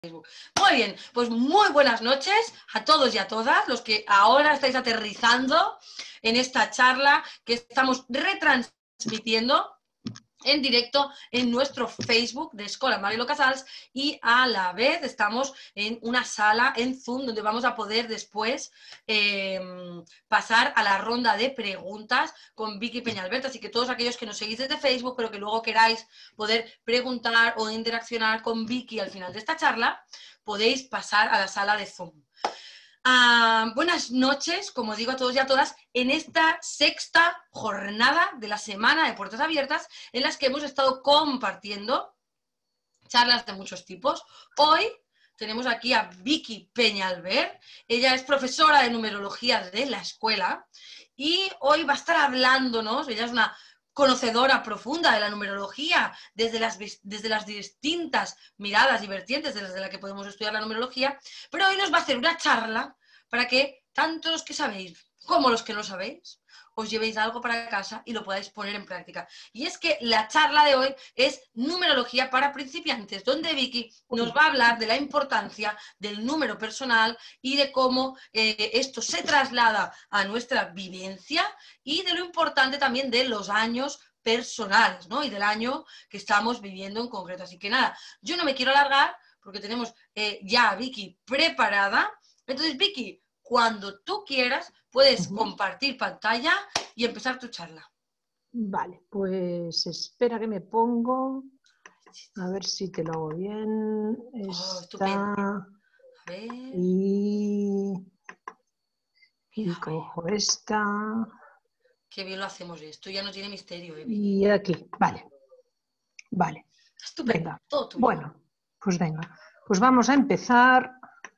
Muy bien, pues muy buenas noches a todos y a todas los que ahora estáis aterrizando en esta charla que estamos retransmitiendo en directo en nuestro Facebook de Escola Marilo Casals y a la vez estamos en una sala en Zoom donde vamos a poder después pasar a la ronda de preguntas con Vicky Peñalbert, así que todos aquellos que nos seguís desde Facebook pero que luego queráis poder preguntar o interaccionar con Vicky al final de esta charla, podéis pasar a la sala de Zoom. Buenas noches, como digo a todos y a todas, en esta sexta jornada de la semana de Puertas Abiertas en las que hemos estado compartiendo charlas de muchos tipos. Hoy tenemos aquí a Vicky Peñalbert, ella es profesora de numerología de la escuela y hoy va a estar hablándonos, ella es una conocedora profunda de la numerología desde las distintas miradas y vertientes desde las que podemos estudiar la numerología, pero hoy nos va a hacer una charla para que tanto los que sabéis como los que no sabéis os llevéis algo para casa y lo podáis poner en práctica. Y es que la charla de hoy es numerología para principiantes, donde Vicky nos va a hablar de la importancia del número personal y de cómo esto se traslada a nuestra vivencia y de lo importante también de los años personales, ¿no? Y del año que estamos viviendo en concreto. Así que nada, yo no me quiero alargar porque tenemos ya a Vicky preparada. Entonces, Vicky, cuando tú quieras, puedes compartir pantalla y empezar tu charla. Vale, pues espera que me pongo. A ver si te lo hago bien. Estupendo. A ver. Y cojo esta. Qué bien lo hacemos esto, ya no tiene misterio. Y aquí, vale. Vale. Estupendo. Venga. Todo tuyo. Bueno, pues venga. Pues vamos a empezar.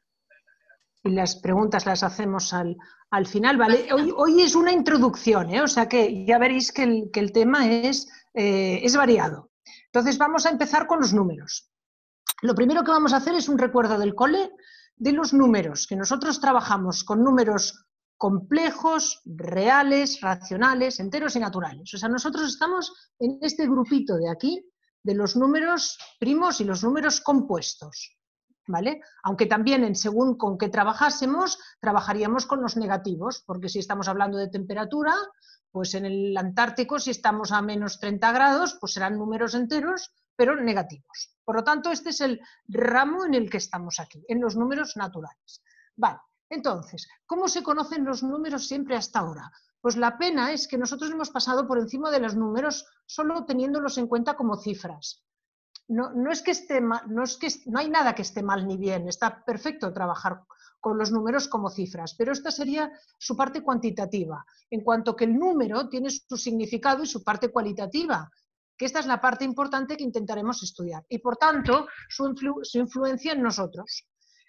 Y las preguntas las hacemos al final, ¿vale? Hoy es una introducción, ¿eh? O sea que ya veréis que el tema es variado. Entonces vamos a empezar con los números. Lo primero que vamos a hacer es un recuerdo del cole de los números, que nosotros trabajamos con números complejos, reales, racionales, enteros y naturales. O sea, nosotros estamos en este grupito de aquí, de los números primos y los números compuestos. ¿Vale? Aunque también en según con qué trabajásemos, trabajaríamos con los negativos, porque si estamos hablando de temperatura, pues en el Antártico, si estamos a menos 30 grados, pues serán números enteros, pero negativos. Por lo tanto, este es el ramo en el que estamos aquí, en los números naturales. Vale, entonces, ¿cómo se conocen los números siempre hasta ahora? Pues la pena es que nosotros hemos pasado por encima de los números solo teniéndolos en cuenta como cifras. No es que esté mal, no hay nada que esté mal ni bien, está perfecto trabajar con los números como cifras, pero esta sería su parte cuantitativa, en cuanto que el número tiene su significado y su parte cualitativa, que esta es la parte importante que intentaremos estudiar, y por tanto su influencia en nosotros.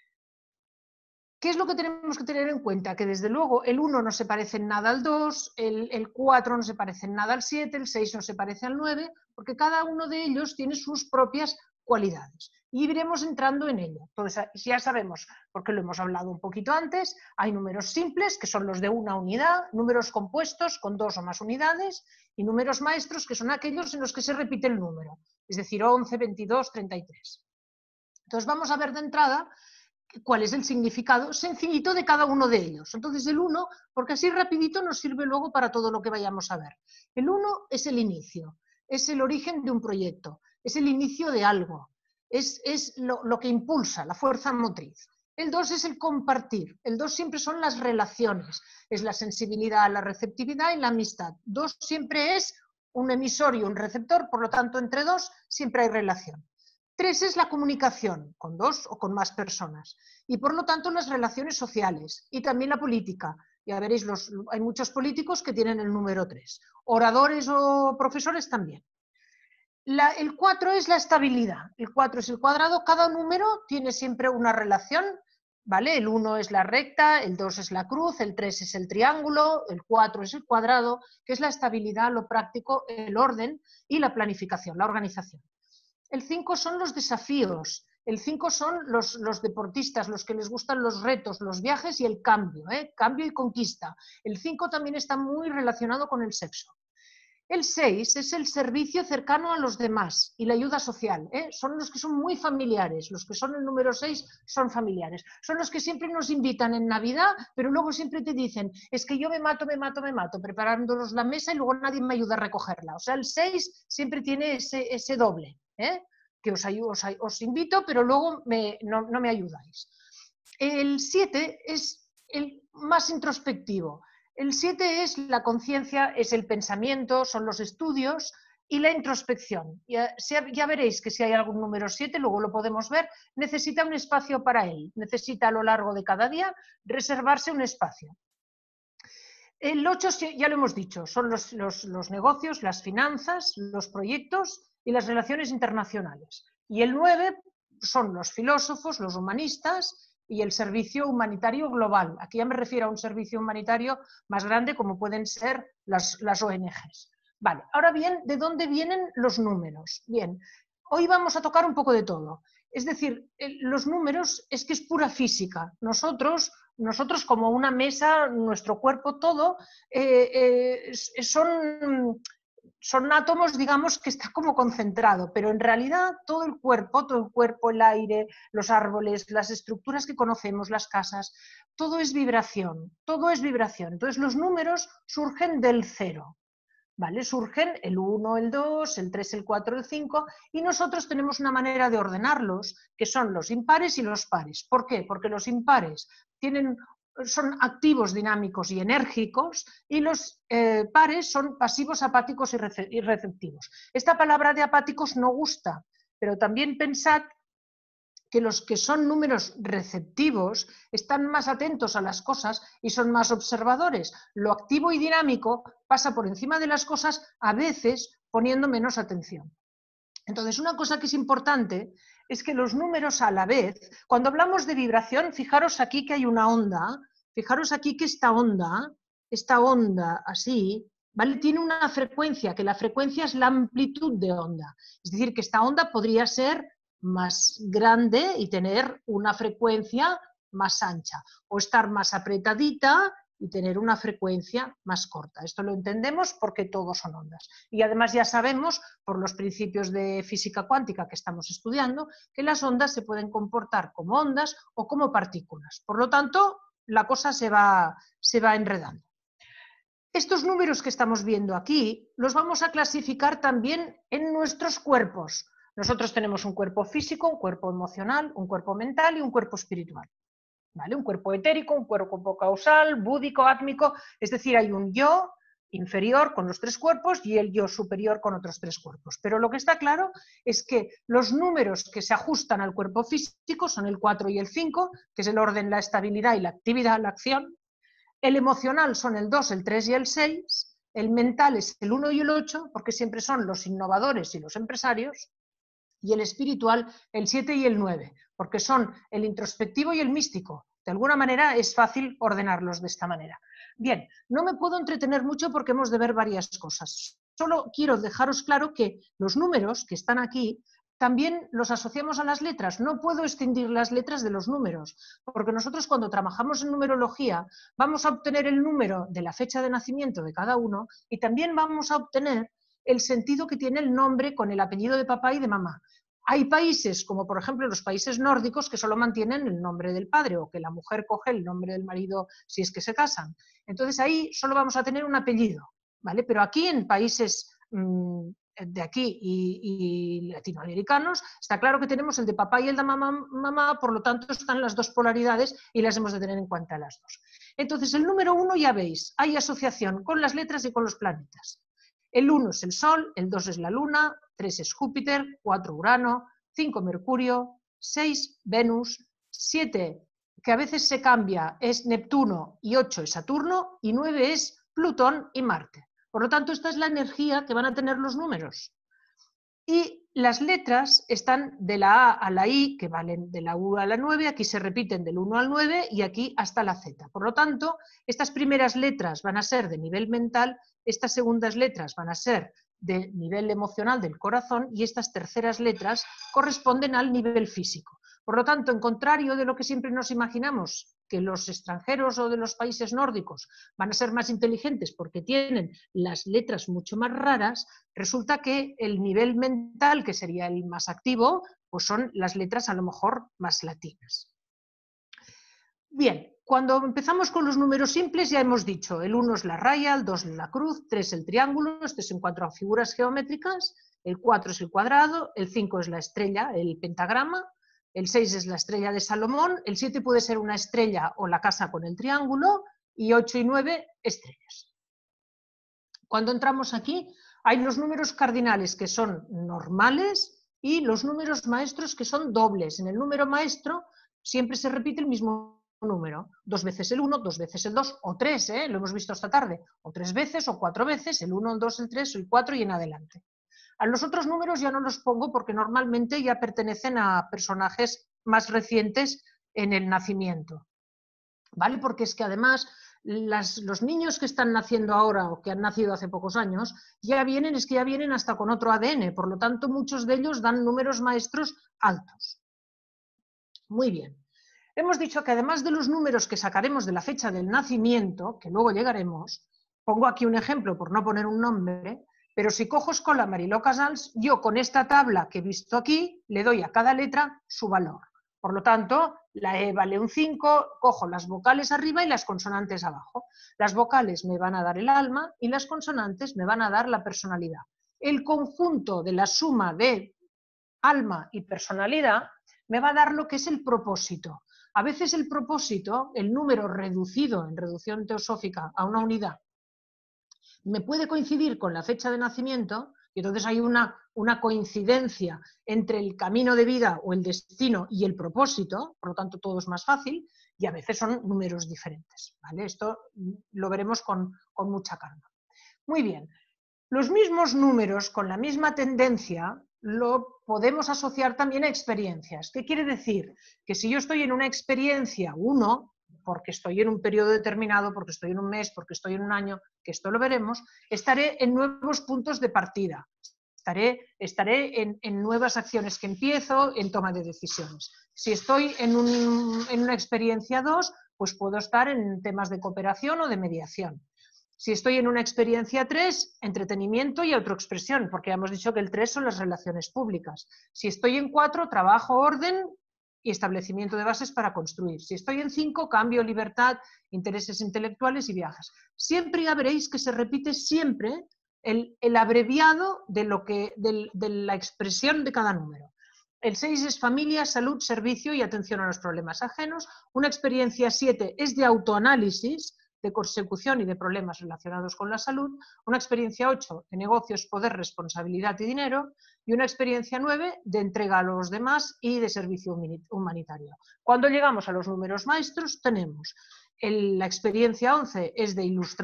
¿Qué es lo que tenemos que tener en cuenta? Que desde luego el 1 no se parece en nada al 2, el 4 no se parece en nada al 7, el 6 no se parece al 9, porque cada uno de ellos tiene sus propias cualidades. Y iremos entrando en ello. Entonces, ya sabemos, porque lo hemos hablado un poquito antes, hay números simples, que son los de una unidad, números compuestos con 2 o más unidades, y números maestros, que son aquellos en los que se repite el número, es decir, 11, 22, 33. Entonces, vamos a ver de entrada cuál es el significado sencillito de cada uno de ellos. Entonces el 1, porque así rapidito nos sirve luego para todo lo que vayamos a ver. El 1 es el inicio, es el origen de un proyecto, es el inicio de algo, es lo que impulsa, la fuerza motriz. El 2 es el compartir, el 2 siempre son las relaciones, es la sensibilidad, la receptividad y la amistad. 2 siempre es un emisor y un receptor, por lo tanto entre 2 siempre hay relación. 3 es la comunicación, con 2 o con más personas, y por lo tanto las relaciones sociales y también la política. Ya veréis, hay muchos políticos que tienen el número 3, oradores o profesores también. El 4 es la estabilidad, el 4 es el cuadrado, cada número tiene siempre una relación, ¿vale? El 1 es la recta, el 2 es la cruz, el 3 es el triángulo, el 4 es el cuadrado, que es la estabilidad, lo práctico, el orden y la planificación, la organización. El 5 son los desafíos, el 5 son los deportistas, los que les gustan los retos, los viajes y el cambio, cambio y conquista. El 5 también está muy relacionado con el sexo. El 6 es el servicio cercano a los demás y la ayuda social. Son los que son muy familiares, los que son el número 6 son familiares. Son los que siempre nos invitan en Navidad, pero luego siempre te dicen, es que yo me mato, preparándonos la mesa y luego nadie me ayuda a recogerla. O sea, el 6 siempre tiene ese doble, que os invito, pero luego no me ayudáis. El 7 es el más introspectivo. El 7 es la conciencia, es el pensamiento, son los estudios y la introspección. Ya veréis que si hay algún número 7, luego lo podemos ver, necesita un espacio para él. Necesita a lo largo de cada día reservarse un espacio. El 8, ya lo hemos dicho, son los negocios, las finanzas, los proyectos y las relaciones internacionales. Y el 9 son los filósofos, los humanistas y el servicio humanitario global. Aquí ya me refiero a un servicio humanitario más grande como pueden ser las ONGs. Vale, ahora bien, ¿de dónde vienen los números? Bien, hoy vamos a tocar un poco de todo. Es decir, los números es que es pura física. Nosotros como una mesa, nuestro cuerpo, todo, son átomos, digamos, que está como concentrado, pero en realidad todo el cuerpo, el aire, los árboles, las estructuras que conocemos, las casas, todo es vibración, todo es vibración. Entonces los números surgen del 0, ¿vale? Surgen el 1, el 2, el 3, el 4, el 5 y nosotros tenemos una manera de ordenarlos, que son los impares y los pares. ¿Por qué? Porque los impares son activos, dinámicos y enérgicos y los pares son pasivos, apáticos y receptivos. Esta palabra de apáticos no gusta, pero también pensad que los que son números receptivos están más atentos a las cosas y son más observadores. Lo activo y dinámico pasa por encima de las cosas, a veces poniendo menos atención. Entonces, una cosa que es importante es que los números a la vez, cuando hablamos de vibración, fijaros aquí que hay una onda, fijaros aquí que esta onda así, ¿vale? Tiene una frecuencia, que la frecuencia es la amplitud de onda. Es decir, que esta onda podría ser más grande y tener una frecuencia más ancha, o estar más apretadita y tener una frecuencia más corta. Esto lo entendemos porque todos son ondas. Y además ya sabemos, por los principios de física cuántica que estamos estudiando, que las ondas se pueden comportar como ondas o como partículas. Por lo tanto, la cosa se va enredando. Estos números que estamos viendo aquí los vamos a clasificar también en nuestros cuerpos. Nosotros tenemos un cuerpo físico, un cuerpo emocional, un cuerpo mental y un cuerpo espiritual. ¿Vale? Un cuerpo etérico, un cuerpo causal, búdico, átmico, es decir, hay un yo inferior con los 3 cuerpos y el yo superior con otros 3 cuerpos. Pero lo que está claro es que los números que se ajustan al cuerpo físico son el 4 y el 5, que es el orden, la estabilidad y la actividad, la acción. El emocional son el 2, el 3 y el 6. El mental es el 1 y el 8, porque siempre son los innovadores y los empresarios. Y el espiritual, el 7 y el 9, porque son el introspectivo y el místico. De alguna manera es fácil ordenarlos de esta manera. Bien, no me puedo entretener mucho porque hemos de ver varias cosas. Solo quiero dejaros claro que los números que están aquí también los asociamos a las letras. No puedo extinguir las letras de los números, porque nosotros cuando trabajamos en numerología vamos a obtener el número de la fecha de nacimiento de cada uno y también vamos a obtener el sentido que tiene el nombre con el apellido de papá y de mamá. Hay países, como por ejemplo los países nórdicos, que solo mantienen el nombre del padre o que la mujer coge el nombre del marido si es que se casan. Entonces ahí solo vamos a tener un apellido, ¿vale? Pero aquí en países de aquí y latinoamericanos, está claro que tenemos el de papá y el de mamá, por lo tanto están las dos polaridades y las hemos de tener en cuenta las dos. Entonces el número 1 ya veis, hay asociación con las letras y con los planetas. El 1 es el Sol, el 2 es la Luna, 3 es Júpiter, 4 Urano, 5 Mercurio, 6 Venus, 7, que a veces se cambia, es Neptuno y 8 es Saturno y 9 es Plutón y Marte. Por lo tanto, esta es la energía que van a tener los números. Y las letras están de la A a la I, que valen de la U a la 9, aquí se repiten del 1 al 9 y aquí hasta la Z. Por lo tanto, estas primeras letras van a ser de nivel mental, estas segundas letras van a ser de nivel emocional del corazón y estas terceras letras corresponden al nivel físico. Por lo tanto, en contrario de lo que siempre nos imaginamos, que los extranjeros o de los países nórdicos van a ser más inteligentes porque tienen las letras mucho más raras, resulta que el nivel mental, que sería el más activo, pues son las letras a lo mejor más latinas. Bien, cuando empezamos con los números simples ya hemos dicho, el 1 es la raya, el 2 es la cruz, 3 el triángulo, esto es en cuanto a figuras geométricas, el 4 es el cuadrado, el 5 es la estrella, el pentagrama, el 6 es la estrella de Salomón, el 7 puede ser una estrella o la casa con el triángulo, y 8 y 9 estrellas. Cuando entramos aquí hay los números cardinales que son normales y los números maestros que son dobles. En el número maestro siempre se repite el mismo número, 2 veces el 1, 2 veces el 2 o 3, lo hemos visto esta tarde, o 3 veces o 4 veces, el 1, el 2, el 3, el 4 y en adelante. A los otros números ya no los pongo porque normalmente ya pertenecen a personajes más recientes en el nacimiento, ¿vale? Porque es que además los niños que están naciendo ahora o que han nacido hace pocos años ya vienen hasta con otro ADN, por lo tanto muchos de ellos dan números maestros altos. Muy bien. Hemos dicho que además de los números que sacaremos de la fecha del nacimiento, que luego llegaremos, pongo aquí un ejemplo por no poner un nombre, pero si cojo Escola Mariló Casals, yo con esta tabla que he visto aquí le doy a cada letra su valor. Por lo tanto, la E vale un 5, cojo las vocales arriba y las consonantes abajo. Las vocales me van a dar el alma y las consonantes me van a dar la personalidad. El conjunto de la suma de alma y personalidad me va a dar lo que es el propósito. A veces el propósito, el número reducido en reducción teosófica a una unidad, me puede coincidir con la fecha de nacimiento y entonces hay una coincidencia entre el camino de vida o el destino y el propósito, por lo tanto todo es más fácil, y a veces son números diferentes, ¿vale? Esto lo veremos con mucha calma. Muy bien, los mismos números con la misma tendencia lo podemos asociar también a experiencias. ¿Qué quiere decir? Que si yo estoy en una experiencia 1, porque estoy en un periodo determinado, porque estoy en un mes, porque estoy en un año, que esto lo veremos, estaré en nuevos puntos de partida. Estaré en nuevas acciones que empiezo, en toma de decisiones. Si estoy en una experiencia 2, pues puedo estar en temas de cooperación o de mediación. Si estoy en una experiencia 3, entretenimiento y autoexpresión, porque ya hemos dicho que el 3 son las relaciones públicas. Si estoy en 4, trabajo, orden y establecimiento de bases para construir. Si estoy en 5, cambio, libertad, intereses intelectuales y viajes. Siempre ya veréis que se repite siempre el abreviado de la expresión de cada número. El 6 es familia, salud, servicio y atención a los problemas ajenos. Una experiencia 7 es de autoanálisis, de consecución y de problemas relacionados con la salud, una experiencia 8 de negocios, poder, responsabilidad y dinero, y una experiencia 9 de entrega a los demás y de servicio humanitario. Cuando llegamos a los números maestros tenemos la experiencia 11 es de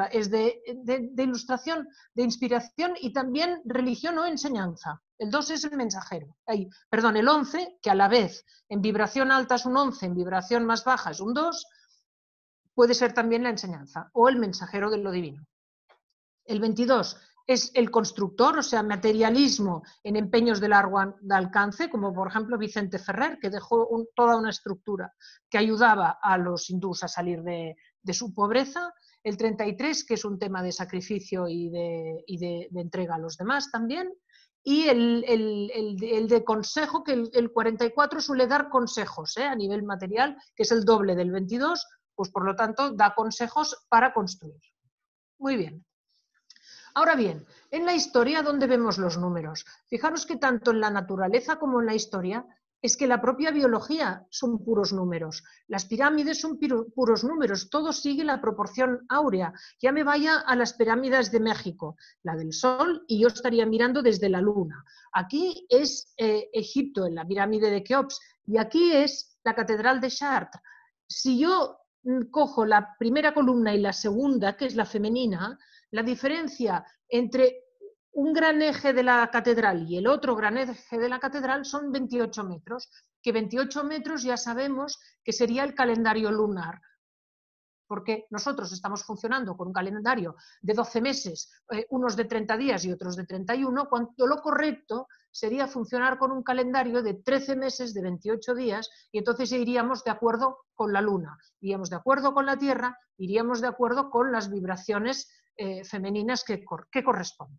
ilustración, de inspiración y también religión o enseñanza. El 2 es el mensajero. El 11, que a la vez en vibración alta es un 11, en vibración más baja es un 2, puede ser también la enseñanza o el mensajero de lo divino. El 22 es el constructor, o sea, materialismo en empeños de largo alcance, como por ejemplo Vicente Ferrer, que dejó toda una estructura que ayudaba a los hindús a salir de su pobreza. El 33, que es un tema de sacrificio y de entrega a los demás también. Y el de consejo, que el 44 suele dar consejos a nivel material, que es el doble del 22, pues por lo tanto da consejos para construir. Muy bien. Ahora bien, en la historia, ¿dónde vemos los números? Fijaros que tanto en la naturaleza como en la historia es que la propia biología son puros números. Las pirámides son puros números, todo sigue la proporción áurea. Ya me vaya a las pirámides de México, la del Sol, y yo estaría mirando desde la Luna. Aquí es Egipto, en la pirámide de Keops, y aquí es la Catedral de Chartres. Si yo cojo la primera columna y la segunda, que es la femenina, la diferencia entre un gran eje de la catedral y el otro gran eje de la catedral son 28 metros, que 28 metros ya sabemos que sería el calendario lunar, porque nosotros estamos funcionando con un calendario de 12 meses, unos de 30 días y otros de 31, cuando lo correcto sería funcionar con un calendario de 13 meses de 28 días y entonces iríamos de acuerdo con la Luna, iríamos de acuerdo con la Tierra, iríamos de acuerdo con las vibraciones femeninas que corresponden.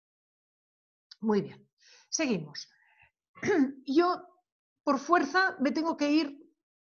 Muy bien, seguimos. Yo, por fuerza, me tengo que ir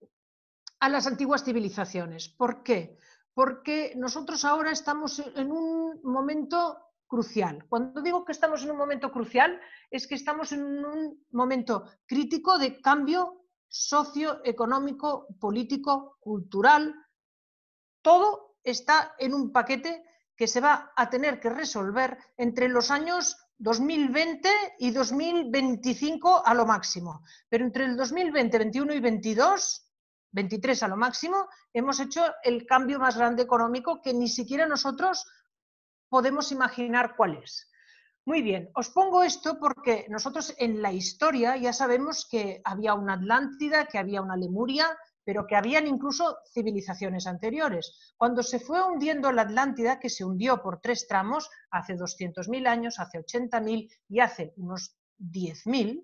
a las antiguas civilizaciones. ¿Por qué? Porque nosotros ahora estamos en un momento crucial. Cuando digo que estamos en un momento crucial, es que estamos en un momento crítico de cambio socioeconómico, político, cultural. Todo está en un paquete que se va a tener que resolver entre los años 2020 y 2025 a lo máximo. Pero entre el 2020, 21 y 22, 23 a lo máximo, hemos hecho el cambio más grande económico que ni siquiera nosotros podemos imaginar cuál es. Muy bien, os pongo esto porque nosotros en la historia ya sabemos que había una Atlántida, que había una Lemuria, pero que habían incluso civilizaciones anteriores. Cuando se fue hundiendo la Atlántida, que se hundió por 3 tramos, hace 200.000 años, hace 80.000 y hace unos 10.000,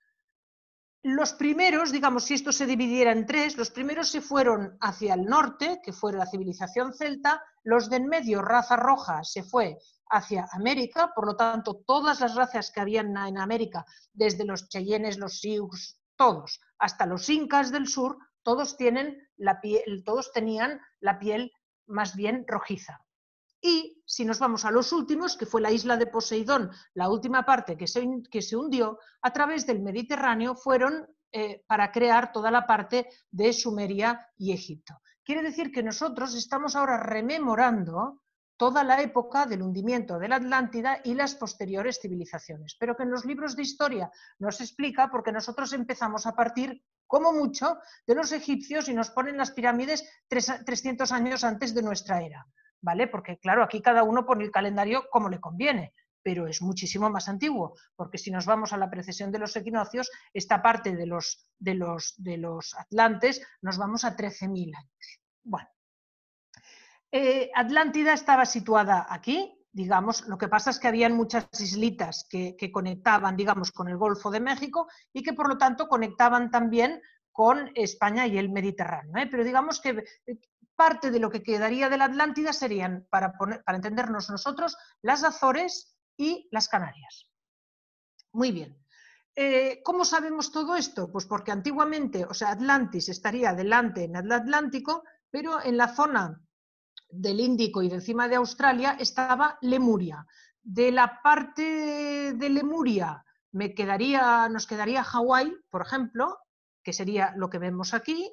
los primeros, digamos, si esto se dividiera en 3, los primeros se fueron hacia el norte, que fue la civilización celta, los de en medio, raza roja, se fue hacia América, por lo tanto, todas las razas que habían en América, desde los cheyennes, los sioux, todos, hasta los incas del sur, todos tenían la piel más bien rojiza. Y si nos vamos a los últimos, que fue la isla de Poseidón, la última parte que se hundió, a través del Mediterráneo fueron para crear toda la parte de Sumeria y Egipto. Quiere decir que nosotros estamos ahora rememorando toda la época del hundimiento de la Atlántida y las posteriores civilizaciones, pero que en los libros de historia no se explica porque nosotros empezamos a partir, como mucho, de los egipcios y nos ponen las pirámides 300 años antes de nuestra era. ¿Vale? Porque claro, aquí cada uno pone el calendario como le conviene, pero es muchísimo más antiguo, porque si nos vamos a la precesión de los equinoccios, esta parte de los atlantes, nos vamos a 13.000 años. Bueno, Atlántida estaba situada aquí, digamos, lo que pasa es que habían muchas islitas que conectaban, digamos, con el Golfo de México y que por lo tanto conectaban también con España y el Mediterráneo, ¿eh? Pero digamos que parte de lo que quedaría de la Atlántida serían, para entendernos nosotros, las Azores y las Canarias. Muy bien. ¿Cómo sabemos todo esto? Pues porque antiguamente, o sea, Atlantis estaría delante en el Atlántico, pero en la zona del Índico y de encima de Australia estaba Lemuria. De la parte de Lemuria nos quedaría Hawái, por ejemplo, que sería lo que vemos aquí,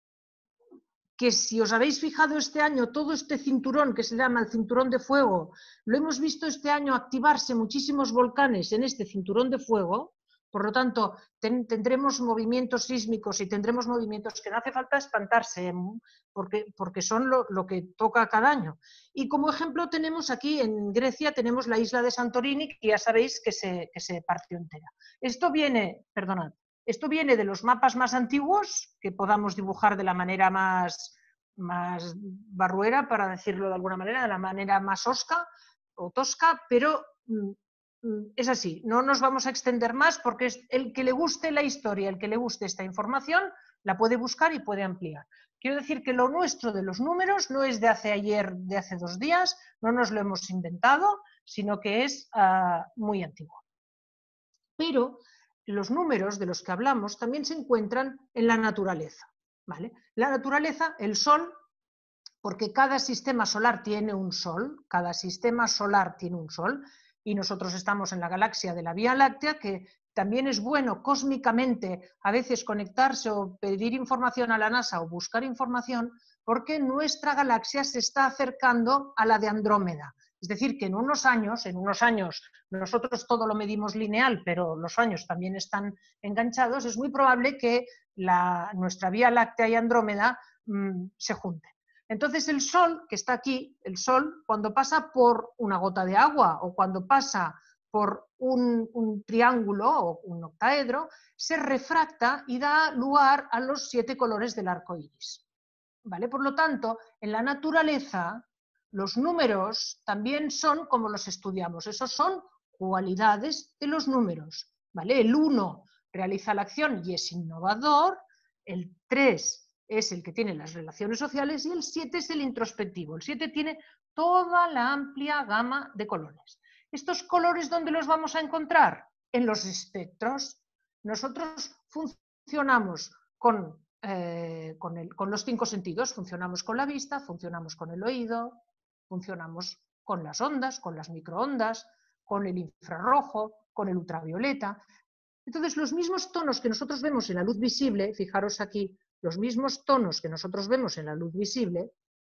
que si os habéis fijado este año, todo este cinturón que se llama el cinturón de fuego, lo hemos visto este año activarse muchísimos volcanes en este cinturón de fuego, por lo tanto, tendremos movimientos sísmicos y tendremos movimientos que no hace falta espantarse, porque son lo que toca cada año. Y como ejemplo tenemos aquí en Grecia, tenemos la isla de Santorini, que ya sabéis que se partió entera. Esto viene de los mapas más antiguos, que podamos dibujar de la manera más barruera, para decirlo de alguna manera, de la manera más osca o tosca, pero es así, no nos vamos a extender más porque el que le guste la historia, el que le guste esta información, la puede buscar y puede ampliar. Quiero decir que lo nuestro de los números no es de hace ayer, de hace 2 días, no nos lo hemos inventado, sino que es muy antiguo. Pero los números de los que hablamos también se encuentran en la naturaleza, ¿vale? La naturaleza, el Sol, porque cada sistema solar tiene un Sol, y nosotros estamos en la galaxia de la Vía Láctea, que también es bueno cósmicamente a veces conectarse o pedir información a la NASA o buscar información, porque nuestra galaxia se está acercando a la de Andrómeda. Es decir, que en unos años nosotros todo lo medimos lineal, pero los años también están enganchados, es muy probable que nuestra Vía Láctea y Andrómeda se junten. Entonces el Sol, que está aquí, el Sol, cuando pasa por una gota de agua o cuando pasa por un triángulo o un octaedro, se refracta y da lugar a los 7 colores del arco iris. ¿Vale? Por lo tanto, en la naturaleza, los números también son como los estudiamos, esos son cualidades de los números. ¿vale? El 1 realiza la acción y es innovador, el 3 es el que tiene las relaciones sociales y el 7 es el introspectivo. El 7 tiene toda la amplia gama de colores. ¿Estos colores dónde los vamos a encontrar? En los espectros. Nosotros funcionamos con los 5 sentidos, funcionamos con la vista, funcionamos con el oído, funcionamos con las ondas, con las microondas, con el infrarrojo, con el ultravioleta. Entonces, los mismos tonos que nosotros vemos en la luz visible, fijaros aquí, los mismos tonos que nosotros vemos en la luz visible,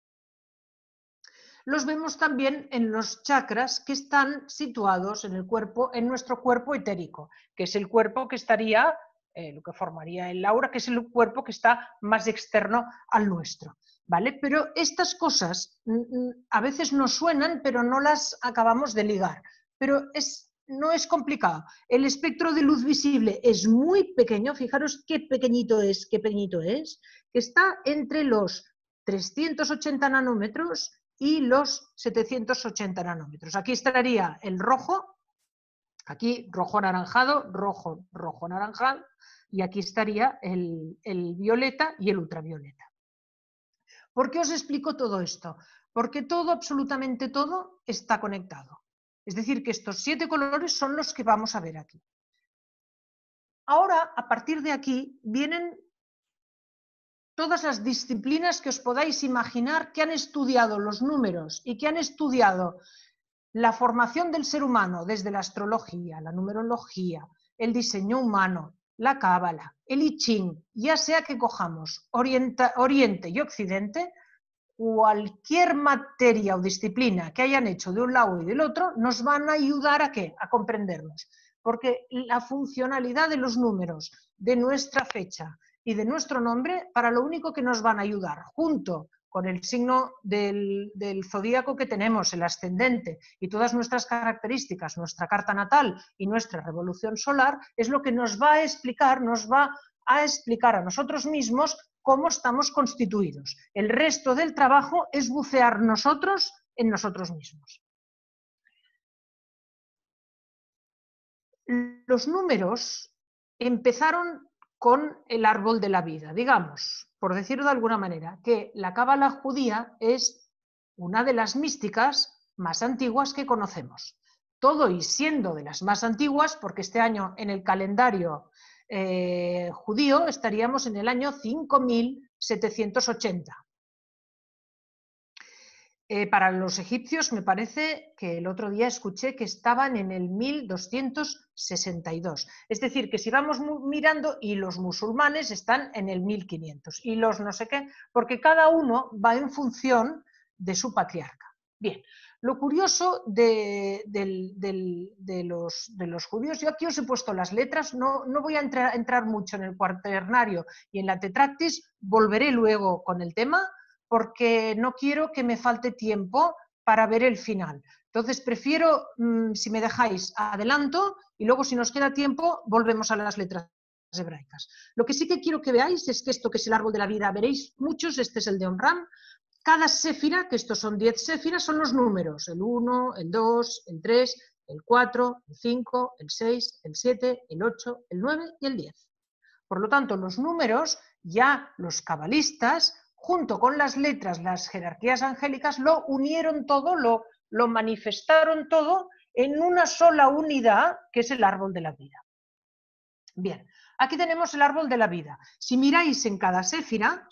los vemos también en los chakras que están situados en el cuerpo, en nuestro cuerpo etérico, que es el cuerpo que estaría, lo que formaría el aura, que es el cuerpo que está más externo al nuestro, ¿vale? Pero estas cosas a veces nos suenan, pero no las acabamos de ligar. Pero no es complicado. El espectro de luz visible es muy pequeño, fijaros qué pequeñito es, que está entre los 380 nanómetros y los 780 nanómetros. Aquí estaría el rojo, aquí rojo anaranjado, rojo anaranjado, y aquí estaría el violeta y el ultravioleta. ¿Por qué os explico todo esto? Porque todo, absolutamente todo, está conectado. Es decir, que estos 7 colores son los que vamos a ver aquí. Ahora, a partir de aquí, vienen todas las disciplinas que os podáis imaginar que han estudiado los números y que han estudiado la formación del ser humano desde la astrología, la numerología, el diseño humano, la cábala, el I Ching, ya sea que cojamos Oriente y Occidente, cualquier materia o disciplina que hayan hecho de un lado y del otro nos van a ayudar ¿a qué? A comprendernos. Porque la funcionalidad de los números, de nuestra fecha y de nuestro nombre, para lo único que nos van a ayudar, junto con el signo del zodíaco que tenemos, el ascendente y todas nuestras características, nuestra carta natal y nuestra revolución solar, es lo que nos va a explicar a nosotros mismos cómo estamos constituidos. El resto del trabajo es bucear nosotros en nosotros mismos. Los números empezaron con el árbol de la vida, digamos, por decirlo de alguna manera, que la cábala judía es una de las místicas más antiguas que conocemos. Todo y siendo de las más antiguas, porque este año en el calendario judío estaríamos en el año 5780. Para los egipcios me parece que el otro día escuché que estaban en el 1262. Es decir, que si vamos mirando, y los musulmanes están en el 1500, y los no sé qué, porque cada uno va en función de su patriarca. Bien, lo curioso de los judíos, yo aquí os he puesto las letras, no voy a entrar mucho en el cuaternario y en la tetractis, volveré luego con el tema, porque no quiero que me falte tiempo para ver el final. Entonces prefiero, si me dejáis, adelanto y luego si nos queda tiempo volvemos a las letras hebraicas. Lo que sí que quiero que veáis es que esto que es el árbol de la vida, veréis muchos, este es el de Omram. Cada séfira, que estos son 10 séfiras, son los números, el 1, el 2, el 3, el 4, el 5, el 6, el 7, el 8, el 9 y el 10. Por lo tanto, los números, ya los cabalistas, junto con las letras, las jerarquías angélicas, lo unieron todo, lo manifestaron todo en una sola unidad, que es el árbol de la vida. Bien, aquí tenemos el árbol de la vida. Si miráis en cada séfira,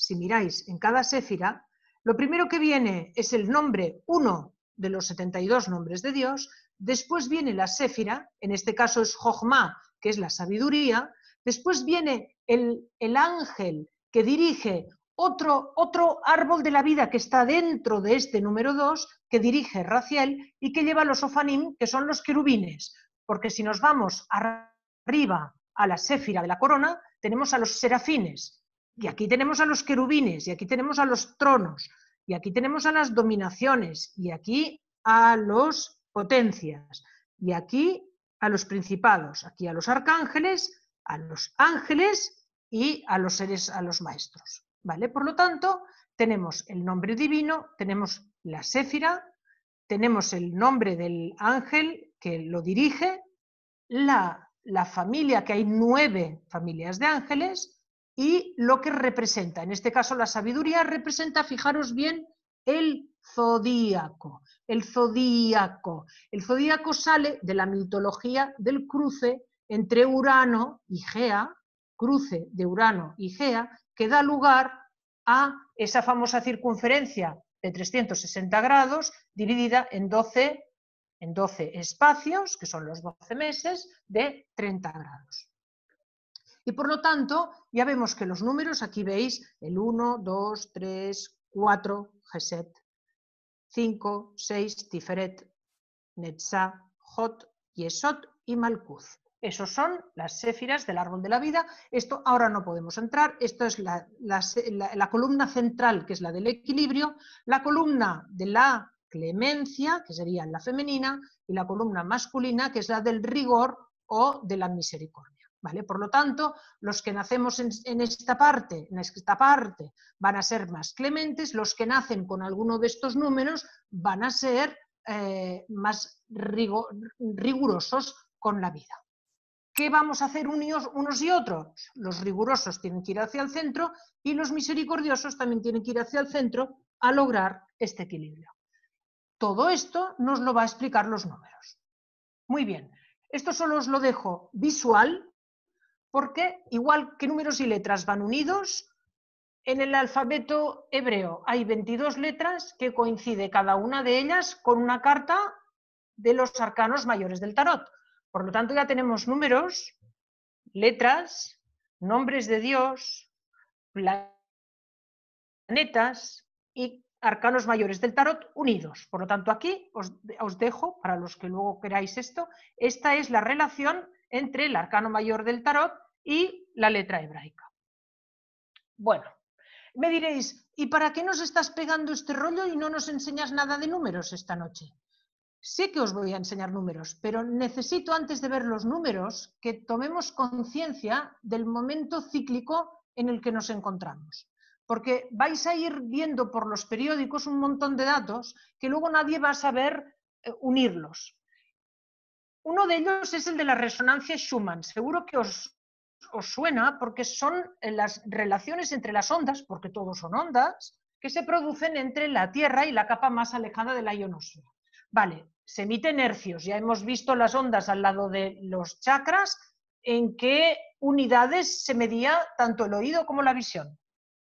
lo primero que viene es el nombre 1 de los 72 nombres de Dios, después viene la séfira, en este caso es Jochma, que es la sabiduría, después viene el ángel que dirige otro árbol de la vida que está dentro de este número 2, que dirige Raziel y que lleva los ofanim, que son los querubines, porque si nos vamos arriba a la séfira de la corona, tenemos a los serafines, y aquí tenemos a los querubines, y aquí tenemos a los tronos, y aquí tenemos a las dominaciones, y aquí a los potencias, y aquí a los principados, aquí a los arcángeles, a los ángeles y a los seres, a los maestros. ¿Vale? Por lo tanto, tenemos el nombre divino, tenemos la séfira, tenemos el nombre del ángel que lo dirige, la la familia, que hay 9 familias de ángeles, y lo que representa. En este caso la sabiduría representa, fijaros bien, el zodíaco. El zodíaco. El zodíaco sale de la mitología del cruce entre Urano y Gea, cruce de Urano y Gea, que da lugar a esa famosa circunferencia de 360 grados dividida en 12 espacios, que son los 12 meses, de 30 grados. Y por lo tanto, ya vemos que los números, aquí veis el 1, 2, 3, 4, Geset, 5, 6, Tiferet, Netzah, Jot, Yesod y Malkuth. Esos son las séfiras del árbol de la vida. Esto ahora no podemos entrar. Esto es la columna central, que es la del equilibrio, la columna de la clemencia, que sería la femenina, y la columna masculina, que es la del rigor o de la misericordia. ¿Vale? Por lo tanto, los que nacemos en esta parte van a ser más clementes, los que nacen con alguno de estos números van a ser más rigurosos con la vida. ¿Qué vamos a hacer unos y otros? Los rigurosos tienen que ir hacia el centro y los misericordiosos también tienen que ir hacia el centro a lograr este equilibrio. Todo esto nos lo va a explicar los números. Muy bien, esto solo os lo dejo visual porque igual que números y letras van unidos, en el alfabeto hebreo hay 22 letras que coincide cada una de ellas con una carta de los arcanos mayores del tarot. Por lo tanto, ya tenemos números, letras, nombres de Dios, planetas y arcanos mayores del tarot unidos. Por lo tanto, aquí os dejo, para los que luego queráis esto, esta es la relación entre el arcano mayor del tarot y la letra hebraica. Bueno, me diréis, ¿y para qué nos estás pegando este rollo y no nos enseñas nada de números esta noche? Sé que os voy a enseñar números, pero necesito, antes de ver los números, que tomemos conciencia del momento cíclico en el que nos encontramos. Porque vais a ir viendo por los periódicos un montón de datos que luego nadie va a saber unirlos. Uno de ellos es el de la resonancia Schumann. Seguro que os suena porque son las relaciones entre las ondas, porque todos son ondas, que se producen entre la Tierra y la capa más alejada de la ionosfera. Vale, se emiten hercios, ya hemos visto las ondas al lado de los chakras, en qué unidades se medía tanto el oído como la visión.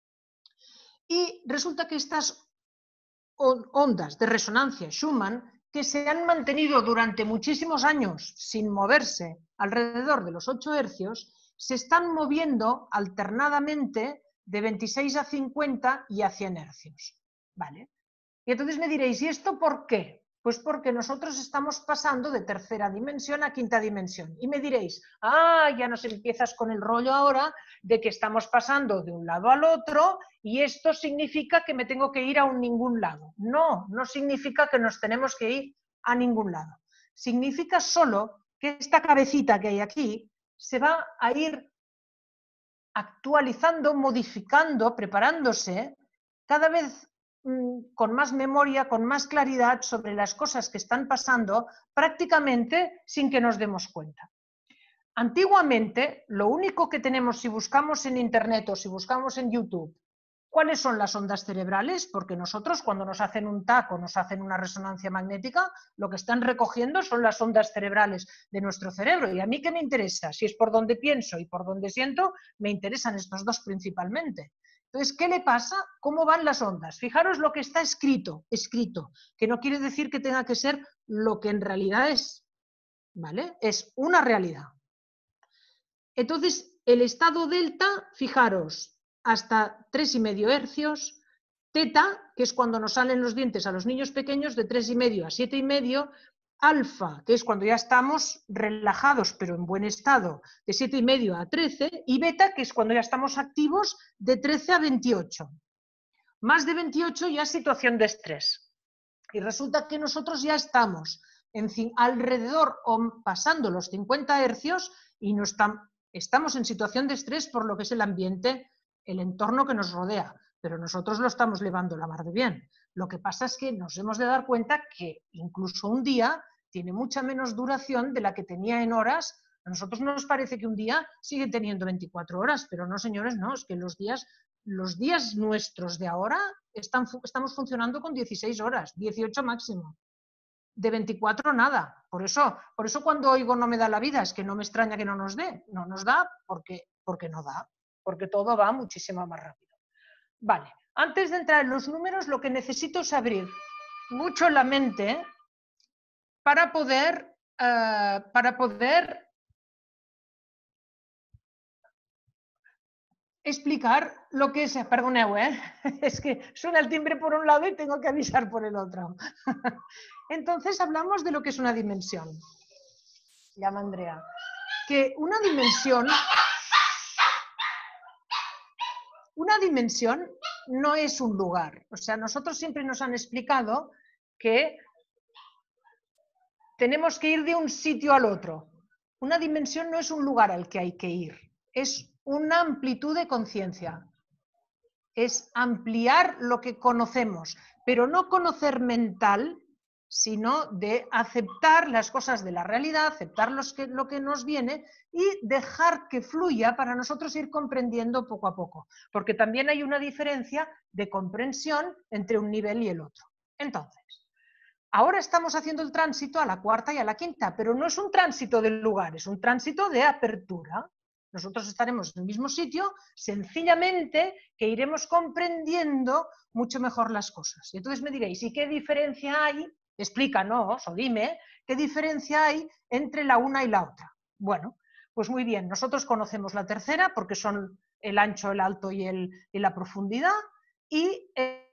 Y resulta que estas ondas de resonancia Schumann, que se han mantenido durante muchísimos años sin moverse alrededor de los 8 hercios, se están moviendo alternadamente de 26 a 50 y a 100 hercios. ¿Vale? Y entonces me diréis, ¿y esto por qué? Pues porque nosotros estamos pasando de tercera dimensión a quinta dimensión. Y me diréis, ya nos empiezas con el rollo ahora de que estamos pasando de un lado al otro y esto significa que me tengo que ir a ningún lado. No, no significa que nos tenemos que ir a ningún lado. Significa solo que esta cabecita que hay aquí se va a ir actualizando, modificando, preparándose cada vez con más memoria, con más claridad sobre las cosas que están pasando, prácticamente sin que nos demos cuenta. Antiguamente, lo único que tenemos si buscamos en Internet o si buscamos en YouTube, ¿cuáles son las ondas cerebrales? Porque nosotros cuando nos hacen un TAC o nos hacen una resonancia magnética, lo que están recogiendo son las ondas cerebrales de nuestro cerebro. ¿Y a mí qué me interesa? Si es por donde pienso y por donde siento, me interesan estos dos principalmente. Entonces, ¿qué le pasa? ¿Cómo van las ondas? Fijaros lo que está escrito, que no quiere decir que tenga que ser lo que en realidad es, ¿vale? Es una realidad. Entonces, el estado delta, fijaros, hasta 3,5 hercios, teta, que es cuando nos salen los dientes a los niños pequeños, de 3,5 a 7,5, alfa, que es cuando ya estamos relajados pero en buen estado, de 7,5 a 13, y beta, que es cuando ya estamos activos, de 13 a 28. Más de 28 ya es situación de estrés. Y resulta que nosotros ya estamos alrededor o pasando los 50 hercios y no estamos en situación de estrés por lo que es el ambiente, el entorno que nos rodea, pero nosotros lo estamos llevando la mar de bien. Lo que pasa es que nos hemos de dar cuenta que incluso un día tiene mucha menos duración de la que tenía en horas A nosotros nos parece que un día sigue teniendo 24 horas, pero no, señores, no, es que los días nuestros de ahora estamos funcionando con 16 horas, 18 máximo. De 24 nada. Por eso cuando oigo no me da la vida, es que no me extraña que no nos dé. No nos da porque no da, porque todo va muchísimo más rápido. Vale, antes de entrar en los números, lo que necesito es abrir mucho la mente para poder explicar lo que es, perdoneu, es que suena el timbre por un lado y tengo que avisar por el otro. Entonces hablamos de lo que es una dimensión. Llama Andrea. Que una dimensión no es un lugar. O sea, nosotros siempre nos han explicado que tenemos que ir de un sitio al otro. Una dimensión no es un lugar al que hay que ir, es una amplitud de conciencia. Es ampliar lo que conocemos, pero no conocer mental, sino de aceptar las cosas de la realidad, aceptar lo que nos viene y dejar que fluya para nosotros ir comprendiendo poco a poco. Porque también hay una diferencia de comprensión entre un nivel y el otro. Entonces, ahora estamos haciendo el tránsito a la cuarta y a la quinta, pero no es un tránsito del lugar, es un tránsito de apertura. Nosotros estaremos en el mismo sitio, sencillamente que iremos comprendiendo mucho mejor las cosas. Y entonces me diréis, ¿y qué diferencia hay? Explícanos o dime, ¿qué diferencia hay entre la una y la otra? Bueno, pues muy bien, nosotros conocemos la tercera porque son el ancho, el alto y la profundidad y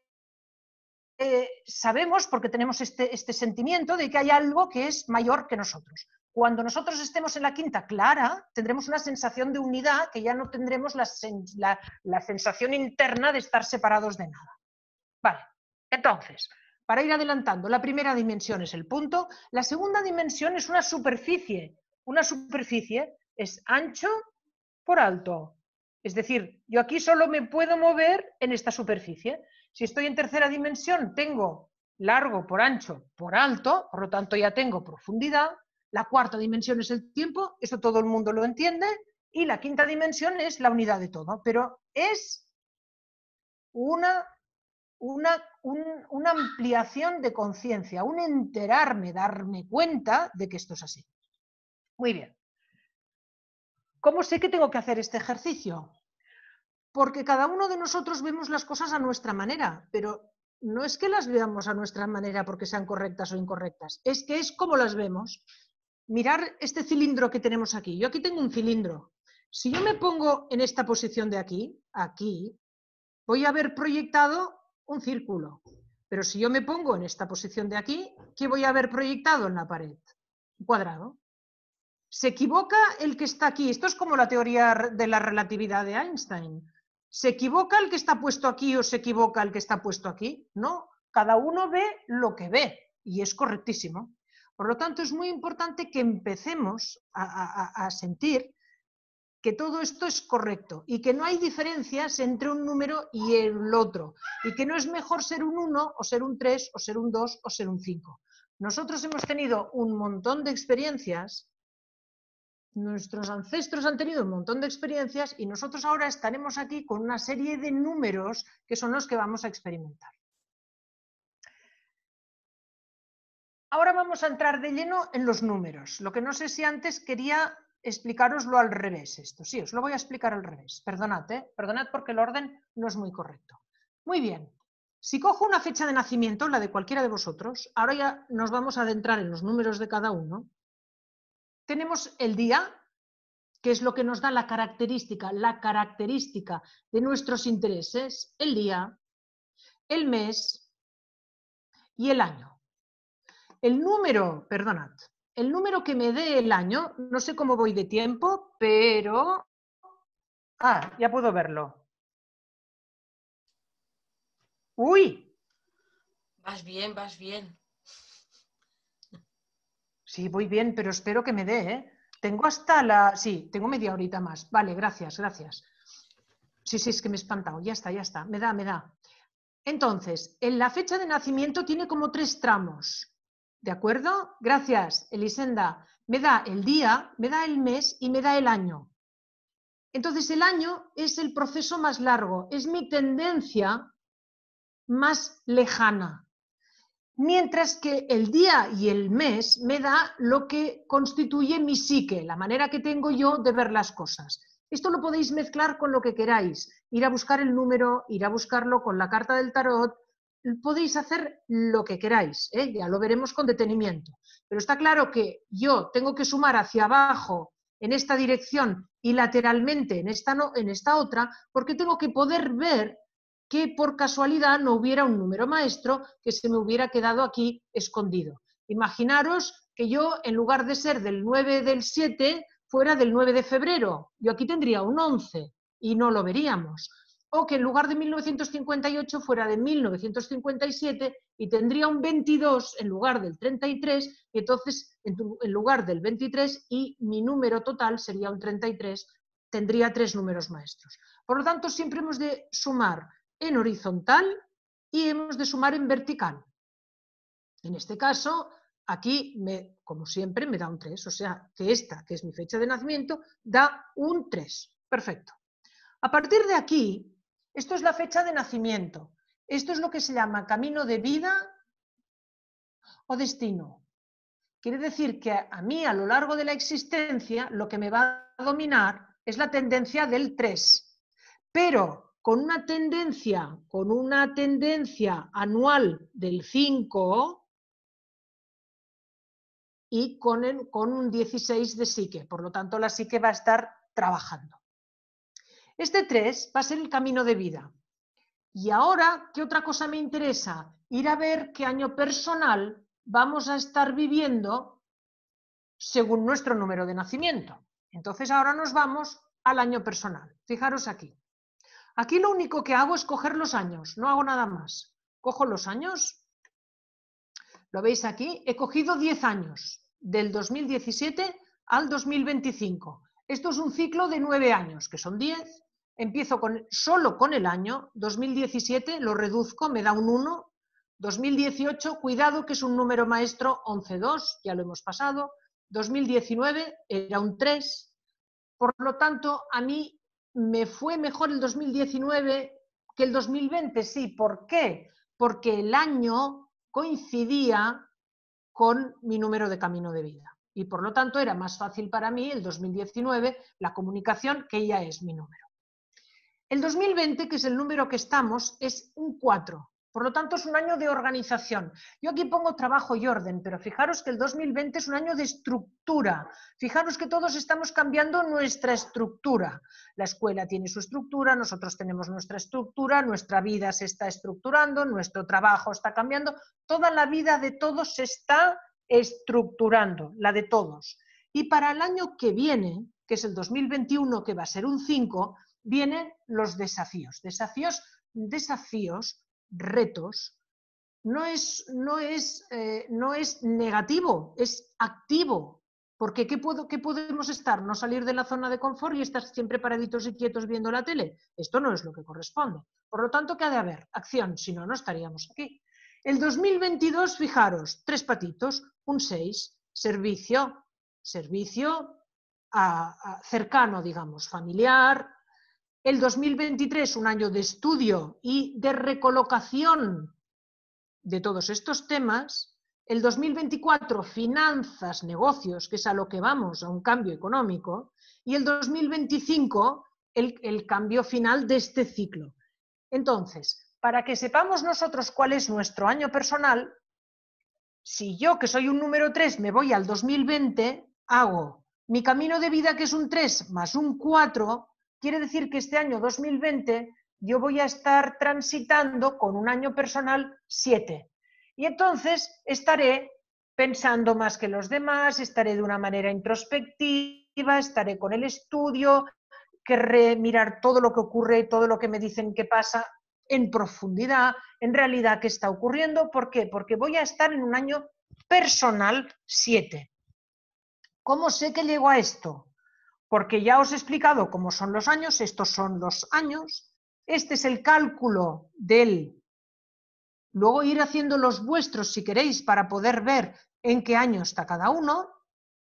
sabemos, porque tenemos este sentimiento de que hay algo que es mayor que nosotros. Cuando nosotros estemos en la quinta clara, tendremos una sensación de unidad que ya no tendremos la sensación interna de estar separados de nada. Vale, entonces, para ir adelantando, la primera dimensión es el punto, la segunda dimensión es una superficie. Una superficie es ancho por alto. Es decir, yo aquí solo me puedo mover en esta superficie. Si estoy en tercera dimensión, tengo largo por ancho por alto, por lo tanto ya tengo profundidad. La cuarta dimensión es el tiempo, eso todo el mundo lo entiende, y la quinta dimensión es la unidad de todo, pero es una ampliación de conciencia, un enterarme, darme cuenta de que esto es así. Muy bien. ¿Cómo sé que tengo que hacer este ejercicio? Porque cada uno de nosotros vemos las cosas a nuestra manera, pero no es que las veamos a nuestra manera porque sean correctas o incorrectas, es que es como las vemos. Mirar este cilindro que tenemos aquí. Yo aquí tengo un cilindro. Si yo me pongo en esta posición de aquí, voy a haber proyectado un círculo. Pero si yo me pongo en esta posición de aquí, ¿qué voy a haber proyectado en la pared? Un cuadrado. ¿Se equivoca el que está aquí? Esto es como la teoría de la relatividad de Einstein. ¿Se equivoca el que está puesto aquí o se equivoca el que está puesto aquí? No, cada uno ve lo que ve y es correctísimo. Por lo tanto, es muy importante que empecemos a sentir que todo esto es correcto y que no hay diferencias entre un número y el otro y que no es mejor ser un 1 o ser un 3 o ser un 2 o ser un 5. Nosotros hemos tenido un montón de experiencias, nuestros ancestros han tenido un montón de experiencias y nosotros ahora estaremos aquí con una serie de números que son los que vamos a experimentar. Ahora vamos a entrar de lleno en los números. Lo que no sé si antes quería explicaroslo al revés esto. Sí, os lo voy a explicar al revés. Perdonad, perdonad porque el orden no es muy correcto. Muy bien. Si cojo una fecha de nacimiento, la de cualquiera de vosotros, ahora ya nos vamos a adentrar en los números de cada uno. Tenemos el día, que es lo que nos da la característica de nuestros intereses, el día, el mes y el año. El número que me dé el año, no sé cómo voy de tiempo, pero... Ah, ya puedo verlo. ¡Uy! Vas bien, vas bien. Sí, voy bien, pero espero que me dé, ¿eh? Tengo hasta la... Sí, tengo media horita más. Vale, gracias, gracias. Sí, sí, es que me he espantado. Ya está. Me da. Entonces, en la fecha de nacimiento tiene como 3 tramos. ¿De acuerdo? Gracias, Elisenda. me da el día, me da el mes y me da el año. Entonces el año es el proceso más largo, es mi tendencia más lejana. Mientras que el día y el mes me da lo que constituye mi psique, la manera que tengo yo de ver las cosas. Esto lo podéis mezclar con lo que queráis, ir a buscar el número, ir a buscarlo con la carta del tarot, podéis hacer lo que queráis, ¿eh? Ya lo veremos con detenimiento. Pero está claro que yo tengo que sumar hacia abajo en esta dirección y lateralmente en esta otra, porque tengo que poder ver que por casualidad no hubiera un número maestro que se me hubiera quedado aquí escondido. Imaginaros que yo, en lugar de ser del 9 del 7, fuera del 9 de febrero. Yo aquí tendría un 11 y no lo veríamos. O que en lugar de 1958 fuera de 1957 y tendría un 22 en lugar del 33, y entonces en lugar del 23 y mi número total sería un 33, tendría 3 números maestros. Por lo tanto, siempre hemos de sumar en horizontal y hemos de sumar en vertical. En este caso, aquí, como siempre, me da un 3, o sea, que esta, que es mi fecha de nacimiento, da un 3. Perfecto. A partir de aquí, esto es la fecha de nacimiento. Esto es lo que se llama camino de vida o destino. Quiere decir que a mí, a lo largo de la existencia, lo que me va a dominar es la tendencia del 3. Pero con una tendencia anual del 5 y con un 16 de psique. Por lo tanto, la psique va a estar trabajando. Este 3 va a ser el camino de vida. Y ahora, ¿qué otra cosa me interesa? Ir a ver qué año personal vamos a estar viviendo según nuestro número de nacimiento. Entonces ahora nos vamos al año personal. Fijaros aquí. Aquí lo único que hago es coger los años, no hago nada más. Cojo los años, lo veis aquí, he cogido 10 años, del 2017 al 2025. Esto es un ciclo de 9 años, que son 10. Empiezo solo con el año, 2017 lo reduzco, me da un 1. 2018, cuidado que es un número maestro, 11-2, ya lo hemos pasado. 2019 era un 3. Por lo tanto, a mí me fue mejor el 2019 que el 2020, sí. ¿Por qué? Porque el año coincidía con mi número de camino de vida. Y por lo tanto era más fácil para mí el 2019 la comunicación, que ya es mi número. El 2020, que es el número que estamos, es un 4. Por lo tanto, es un año de organización. Yo aquí pongo trabajo y orden, pero fijaros que el 2020 es un año de estructura. Fijaros que todos estamos cambiando nuestra estructura. La escuela tiene su estructura, nosotros tenemos nuestra estructura, nuestra vida se está estructurando, nuestro trabajo está cambiando. Toda la vida de todos se está estructurando, la de todos. Y para el año que viene, que es el 2021, que va a ser un 5, vienen los desafíos. Desafíos, retos, no es negativo, es activo. Porque ¿qué podemos estar? No salir de la zona de confort y estar siempre paraditos y quietos viendo la tele. Esto no es lo que corresponde. Por lo tanto, ¿qué ha de haber? Acción, si no, no estaríamos aquí. El 2022, fijaros, 3 patitos, un 6, servicio cercano, digamos, familiar. El 2023, un año de estudio y de recolocación de todos estos temas. El 2024, finanzas, negocios, que es a lo que vamos, a un cambio económico. Y el 2025, el cambio final de este ciclo. Entonces, para que sepamos nosotros cuál es nuestro año personal, si yo, que soy un número 3, me voy al 2020, hago mi camino de vida, que es un 3 más un 4, quiere decir que este año 2020 yo voy a estar transitando con un año personal 7. Y entonces estaré pensando más que los demás, estaré de una manera introspectiva, estaré con el estudio, querré mirar todo lo que ocurre, todo lo que me dicen que pasa en profundidad, en realidad qué está ocurriendo. ¿Por qué? Porque voy a estar en un año personal 7. ¿Cómo sé que llego a esto? Porque ya os he explicado cómo son los años, estos son los años, este es el cálculo del... Luego ir haciendo los vuestros si queréis para poder ver en qué año está cada uno.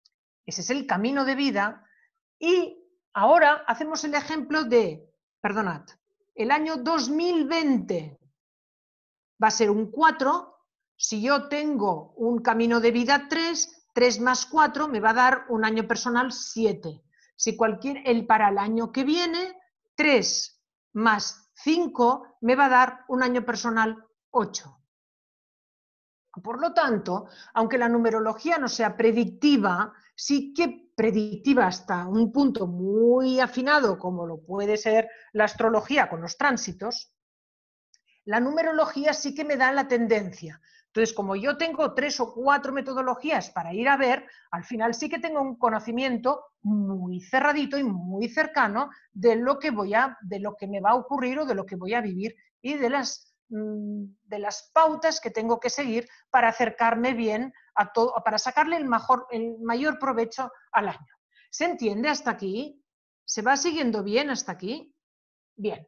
Ese es el camino de vida. Y ahora hacemos el ejemplo de, perdonad, el año 2020 va a ser un 4. Si yo tengo un camino de vida 3, 3 más 4 me va a dar un año personal 7. Si para el año que viene, 3 más 5 me va a dar un año personal 8. Por lo tanto, aunque la numerología no sea predictiva, sí que predictiva hasta un punto muy afinado, como lo puede ser la astrología con los tránsitos, la numerología sí que me da la tendencia. Entonces, como yo tengo 3 o 4 metodologías para ir a ver, al final sí que tengo un conocimiento muy cerradito y muy cercano de lo que me va a ocurrir o de lo que voy a vivir y de las pautas que tengo que seguir para acercarme bien a todo, para sacarle el mayor provecho al año. ¿Se entiende hasta aquí? ¿Se va siguiendo bien hasta aquí? Bien.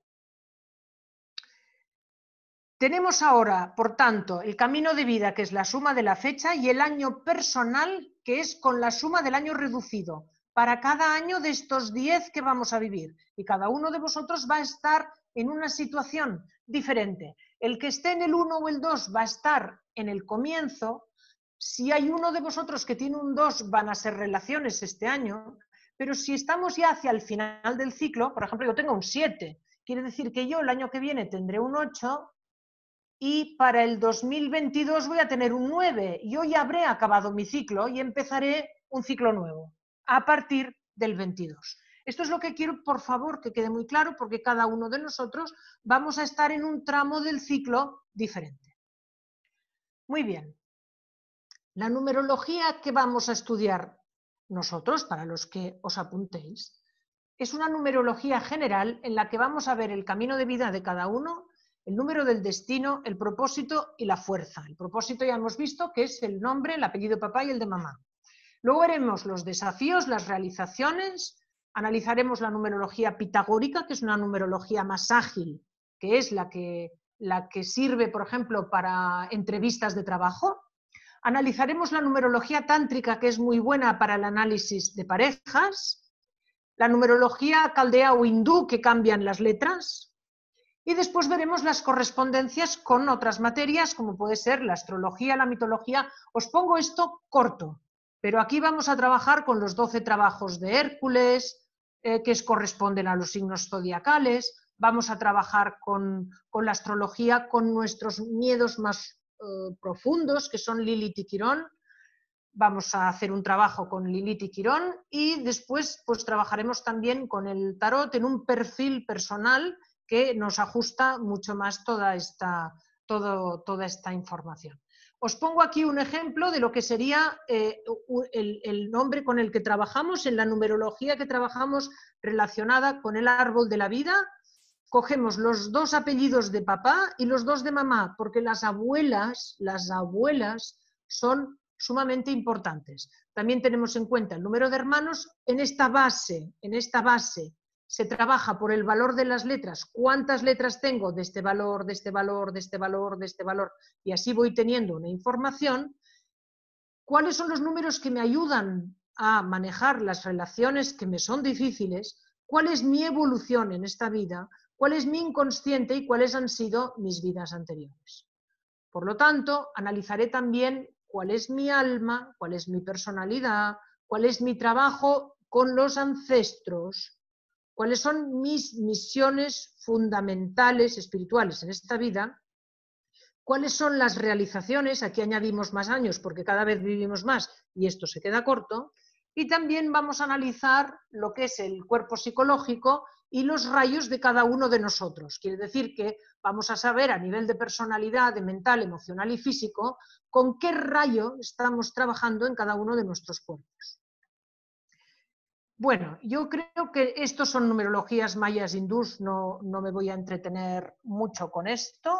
Tenemos ahora, por tanto, el camino de vida, que es la suma de la fecha, y el año personal, que es con la suma del año reducido, para cada año de estos 10 que vamos a vivir. Y cada uno de vosotros va a estar en una situación diferente. El que esté en el 1 o el 2 va a estar en el comienzo. Si hay uno de vosotros que tiene un 2, van a ser relaciones este año. Pero si estamos ya hacia el final del ciclo, por ejemplo, yo tengo un 7, quiere decir que yo el año que viene tendré un 8, y para el 2022 voy a tener un 9. Yo ya habré acabado mi ciclo y empezaré un ciclo nuevo a partir del 22. Esto es lo que quiero, por favor, que quede muy claro, porque cada uno de nosotros vamos a estar en un tramo del ciclo diferente. Muy bien. La numerología que vamos a estudiar nosotros, para los que os apuntéis, es una numerología general en la que vamos a ver el camino de vida de cada uno, el número del destino, el propósito y la fuerza. El propósito ya hemos visto que es el nombre, el apellido de papá y el de mamá. Luego veremos los desafíos, las realizaciones, analizaremos la numerología pitagórica, que es una numerología más ágil, que es la que sirve, por ejemplo, para entrevistas de trabajo. Analizaremos la numerología tántrica, que es muy buena para el análisis de parejas. La numerología caldea o hindú, que cambian las letras. Y después veremos las correspondencias con otras materias, como puede ser la astrología, la mitología. Os pongo esto corto, pero aquí vamos a trabajar con los 12 trabajos de Hércules, que corresponden a los signos zodiacales. Vamos a trabajar con la astrología, con nuestros miedos más profundos, que son Lilith y Quirón. Vamos a hacer un trabajo con Lilith y Quirón y después pues trabajaremos también con el tarot en un perfil personal que nos ajusta mucho más toda esta información. Os pongo aquí un ejemplo de lo que sería el nombre con el que trabajamos en la numerología que trabajamos relacionada con el árbol de la vida. Cogemos los 2 apellidos de papá y los 2 de mamá, porque las abuelas son sumamente importantes. También tenemos en cuenta el número de hermanos. En esta base se trabaja por el valor de las letras. ¿Cuántas letras tengo de este valor, de este valor, de este valor, de este valor? Y así voy teniendo una información. ¿Cuáles son los números que me ayudan a manejar las relaciones que me son difíciles? ¿Cuál es mi evolución en esta vida? ¿Cuál es mi inconsciente y cuáles han sido mis vidas anteriores? Por lo tanto, analizaré también cuál es mi alma, cuál es mi personalidad, cuál es mi trabajo con los ancestros, cuáles son mis misiones fundamentales espirituales en esta vida, cuáles son las realizaciones, aquí añadimos más años porque cada vez vivimos más y esto se queda corto, y también vamos a analizar lo que es el cuerpo psicológico y los rayos de cada uno de nosotros. Quiere decir que vamos a saber a nivel de personalidad, de mental, emocional y físico, con qué rayo estamos trabajando en cada uno de nuestros cuerpos. Bueno, yo creo que estos son numerologías mayas hindús, no me voy a entretener mucho con esto.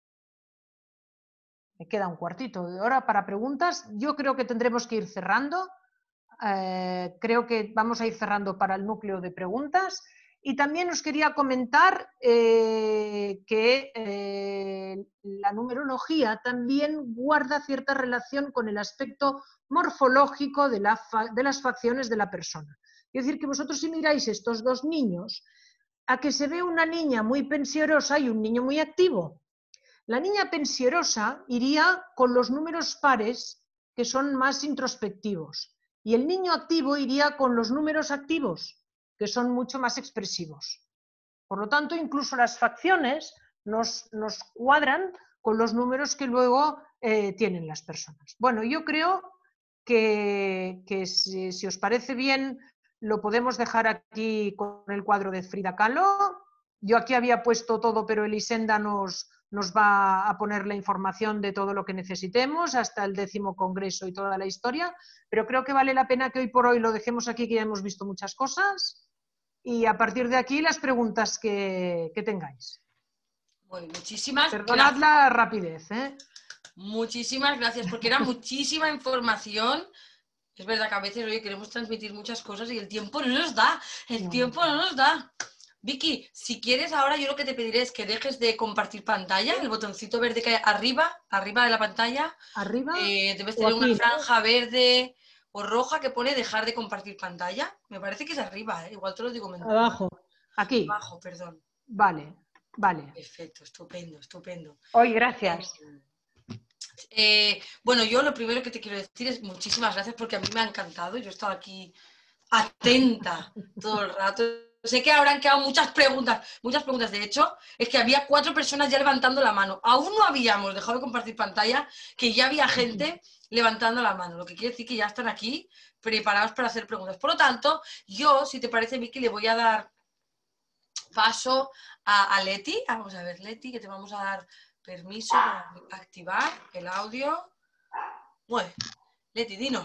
Me queda un cuartito de hora para preguntas. Yo creo que tendremos que ir cerrando. Creo que vamos a ir cerrando para el núcleo de preguntas. Y también os quería comentar que la numerología también guarda cierta relación con el aspecto morfológico de las facciones de la persona. Es decir, que vosotros si miráis estos dos niños, a que se ve una niña muy pensiosa y un niño muy activo. La niña pensiosa iría con los números pares, que son más introspectivos, y el niño activo iría con los números activos, que son mucho más expresivos. Por lo tanto, incluso las facciones nos cuadran con los números que luego tienen las personas. Bueno, yo creo que si os parece bien, lo podemos dejar aquí con el cuadro de Frida Kahlo. Yo aquí había puesto todo, pero Elisenda nos va a poner la información de todo lo que necesitemos, hasta el 10º congreso y toda la historia, pero creo que vale la pena que hoy por hoy lo dejemos aquí, que ya hemos visto muchas cosas, y a partir de aquí las preguntas que tengáis. Bueno, muchísimas Perdonad gracias. la rapidez, ¿eh? Muchísimas gracias, porque era muchísima información. Es verdad que a veces hoy queremos transmitir muchas cosas y el tiempo no nos da. El tiempo no nos da. Vicky, si quieres ahora yo lo que te pediré es que dejes de compartir pantalla, el botoncito verde que hay arriba de la pantalla. Arriba Debes o tener aquí, una franja verde o roja que pone dejar de compartir pantalla. Me parece que es arriba, ¿eh? Igual te lo digo mentira. abajo, aquí. Abajo, perdón. Vale, vale. Perfecto, estupendo, estupendo. Hoy, gracias. Bueno, yo lo primero que te quiero decir es muchísimas gracias porque a mí me ha encantado. Yo he estado aquí atenta todo el rato. Sé que habrán quedado muchas preguntas. De hecho, es que había 4 personas ya levantando la mano. Aún no habíamos dejado de compartir pantalla, que ya había gente levantando la mano. Lo que quiere decir que ya están aquí preparados para hacer preguntas. Por lo tanto, yo, si te parece, Vicky, le voy a dar paso a Leti. Vamos a ver, Leti, que te vamos a dar permiso para activar el audio. Bueno, Leti, dinos.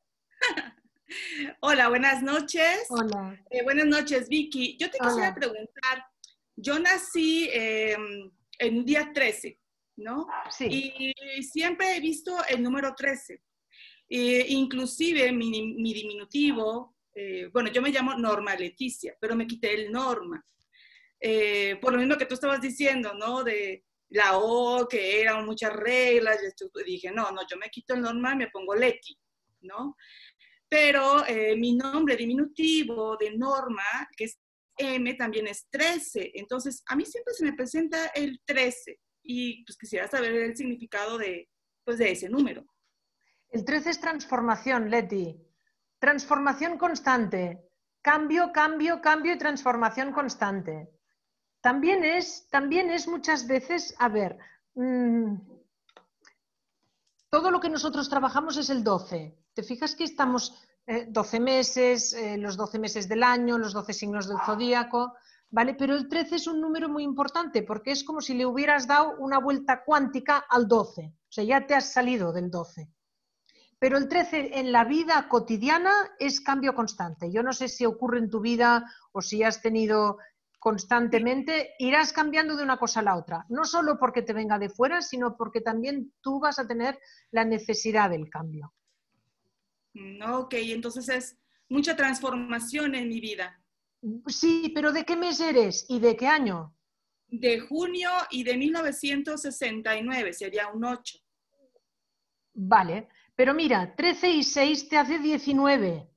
Hola, buenas noches. Hola. Buenas noches, Vicky. Yo te quisiera preguntar, yo nací en día 13, ¿no? Sí. Y siempre he visto el número 13. Inclusive mi diminutivo, bueno, yo me llamo Norma Leticia, pero me quité el Norma. Por lo mismo que tú estabas diciendo, ¿no? De la O, que eran muchas reglas. Y dije, no, yo me quito el Norma y me pongo Leti, ¿no? Pero mi nombre diminutivo de Norma, que es M, también es 13. Entonces, a mí siempre se me presenta el 13 y pues quisiera saber el significado de ese número. El 13 es transformación, Leti. Transformación constante. Cambio, cambio, cambio y transformación constante. También es muchas veces, a ver, todo lo que nosotros trabajamos es el 12. ¿Te fijas que estamos 12 meses, los 12 meses del año, los 12 signos del zodíaco, ¿vale? Pero el 13 es un número muy importante porque es como si le hubieras dado una vuelta cuántica al 12. O sea, ya te has salido del 12. Pero el 13 en la vida cotidiana es cambio constante. Yo no sé si ocurre en tu vida o si has tenido constantemente, irás cambiando de una cosa a la otra. No solo porque te venga de fuera, sino porque también tú vas a tener la necesidad del cambio. Ok, entonces es mucha transformación en mi vida. Sí, pero ¿de qué mes eres y de qué año? De junio y de 1969, sería un 8. Vale, pero mira, 13 y 6 te hace 19.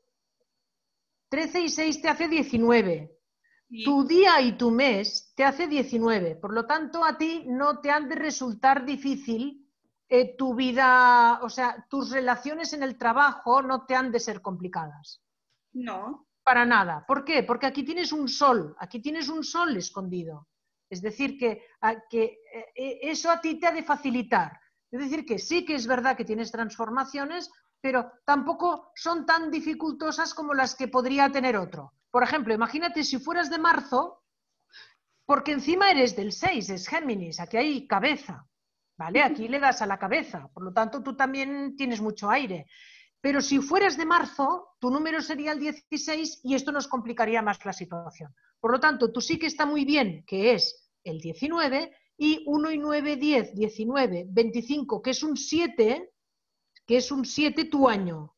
13 y 6 te hace 19. Sí. Tu día y tu mes te hace 19. Por lo tanto, a ti no te han de resultar difícil tu vida, o sea, tus relaciones en el trabajo no te han de ser complicadas. No. Para nada. ¿Por qué? Porque aquí tienes un sol escondido. Es decir, que eso a ti te ha de facilitar. Es decir, que sí que es verdad que tienes transformaciones, pero tampoco son tan dificultosas como las que podría tener otro. Por ejemplo, imagínate si fueras de marzo, porque encima eres del 6, es Géminis, aquí hay cabeza, ¿vale? Aquí le das a la cabeza, por lo tanto tú también tienes mucho aire. Pero si fueras de marzo, tu número sería el 16 y esto nos complicaría más la situación. Por lo tanto, tú sí que está muy bien, que es el 19, y 1 y 9, 10, 19, 25, que es un 7 tu año,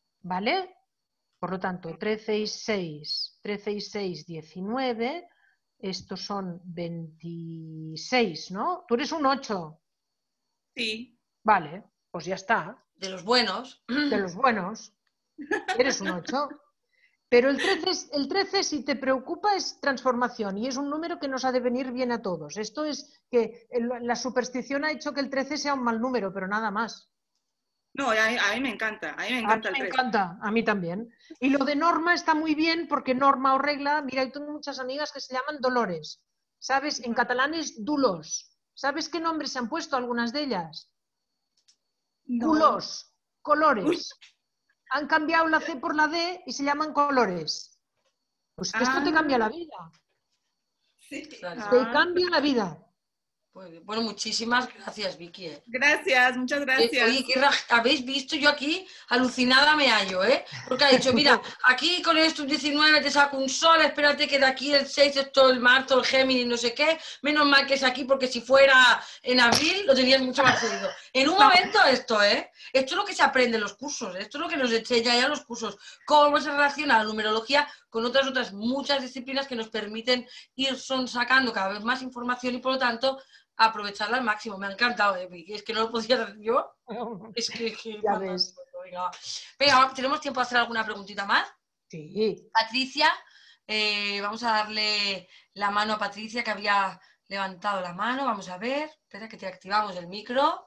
¿vale? Por lo tanto, 13 y 6, 19, estos son 26, ¿no? Tú eres un 8. Sí. Vale, pues ya está. De los buenos. De los buenos. Eres un 8. Pero el 13, si te preocupa, es transformación y es un número que nos ha de venir bien a todos. Esto es que la superstición ha hecho que el 13 sea un mal número, pero nada más. No, a mí me encanta. A mí me encanta el 13. Me encanta, a mí también. Y lo de norma está muy bien porque norma o regla, mira, yo tengo muchas amigas que se llaman Dolores. ¿Sabes? En catalán es Dulos. ¿Sabes qué nombres se han puesto algunas de ellas? No. Dulos, colores. Uy. Han cambiado la C por la D y se llaman colores. Pues que esto te cambia la vida. Sí. Te cambia la vida. Bueno, muchísimas gracias, Vicky. Gracias, muchas gracias. Oye, habéis visto yo aquí alucinada me hallo, ¿eh? Porque ha dicho, mira, aquí con esto 19 te saco un sol, espérate que de aquí el 6 es todo el marzo, el Géminis, no sé qué. Menos mal que es aquí porque si fuera en abril lo tenías mucho más jodido. En un momento esto, ¿eh? Esto es lo que se aprende en los cursos, esto es lo que nos enseña ya en los cursos. Cómo se relaciona la numerología con otras muchas disciplinas que nos permiten ir sacando cada vez más información y por lo tanto aprovecharla al máximo. Me ha encantado, Vicky. Es que no lo podía hacer yo. Es que ya ves. Venga, ¿tenemos tiempo de hacer alguna preguntita más? Sí. Patricia, vamos a darle la mano a Patricia, que había levantado la mano. Vamos a ver. Espera que te activamos el micro.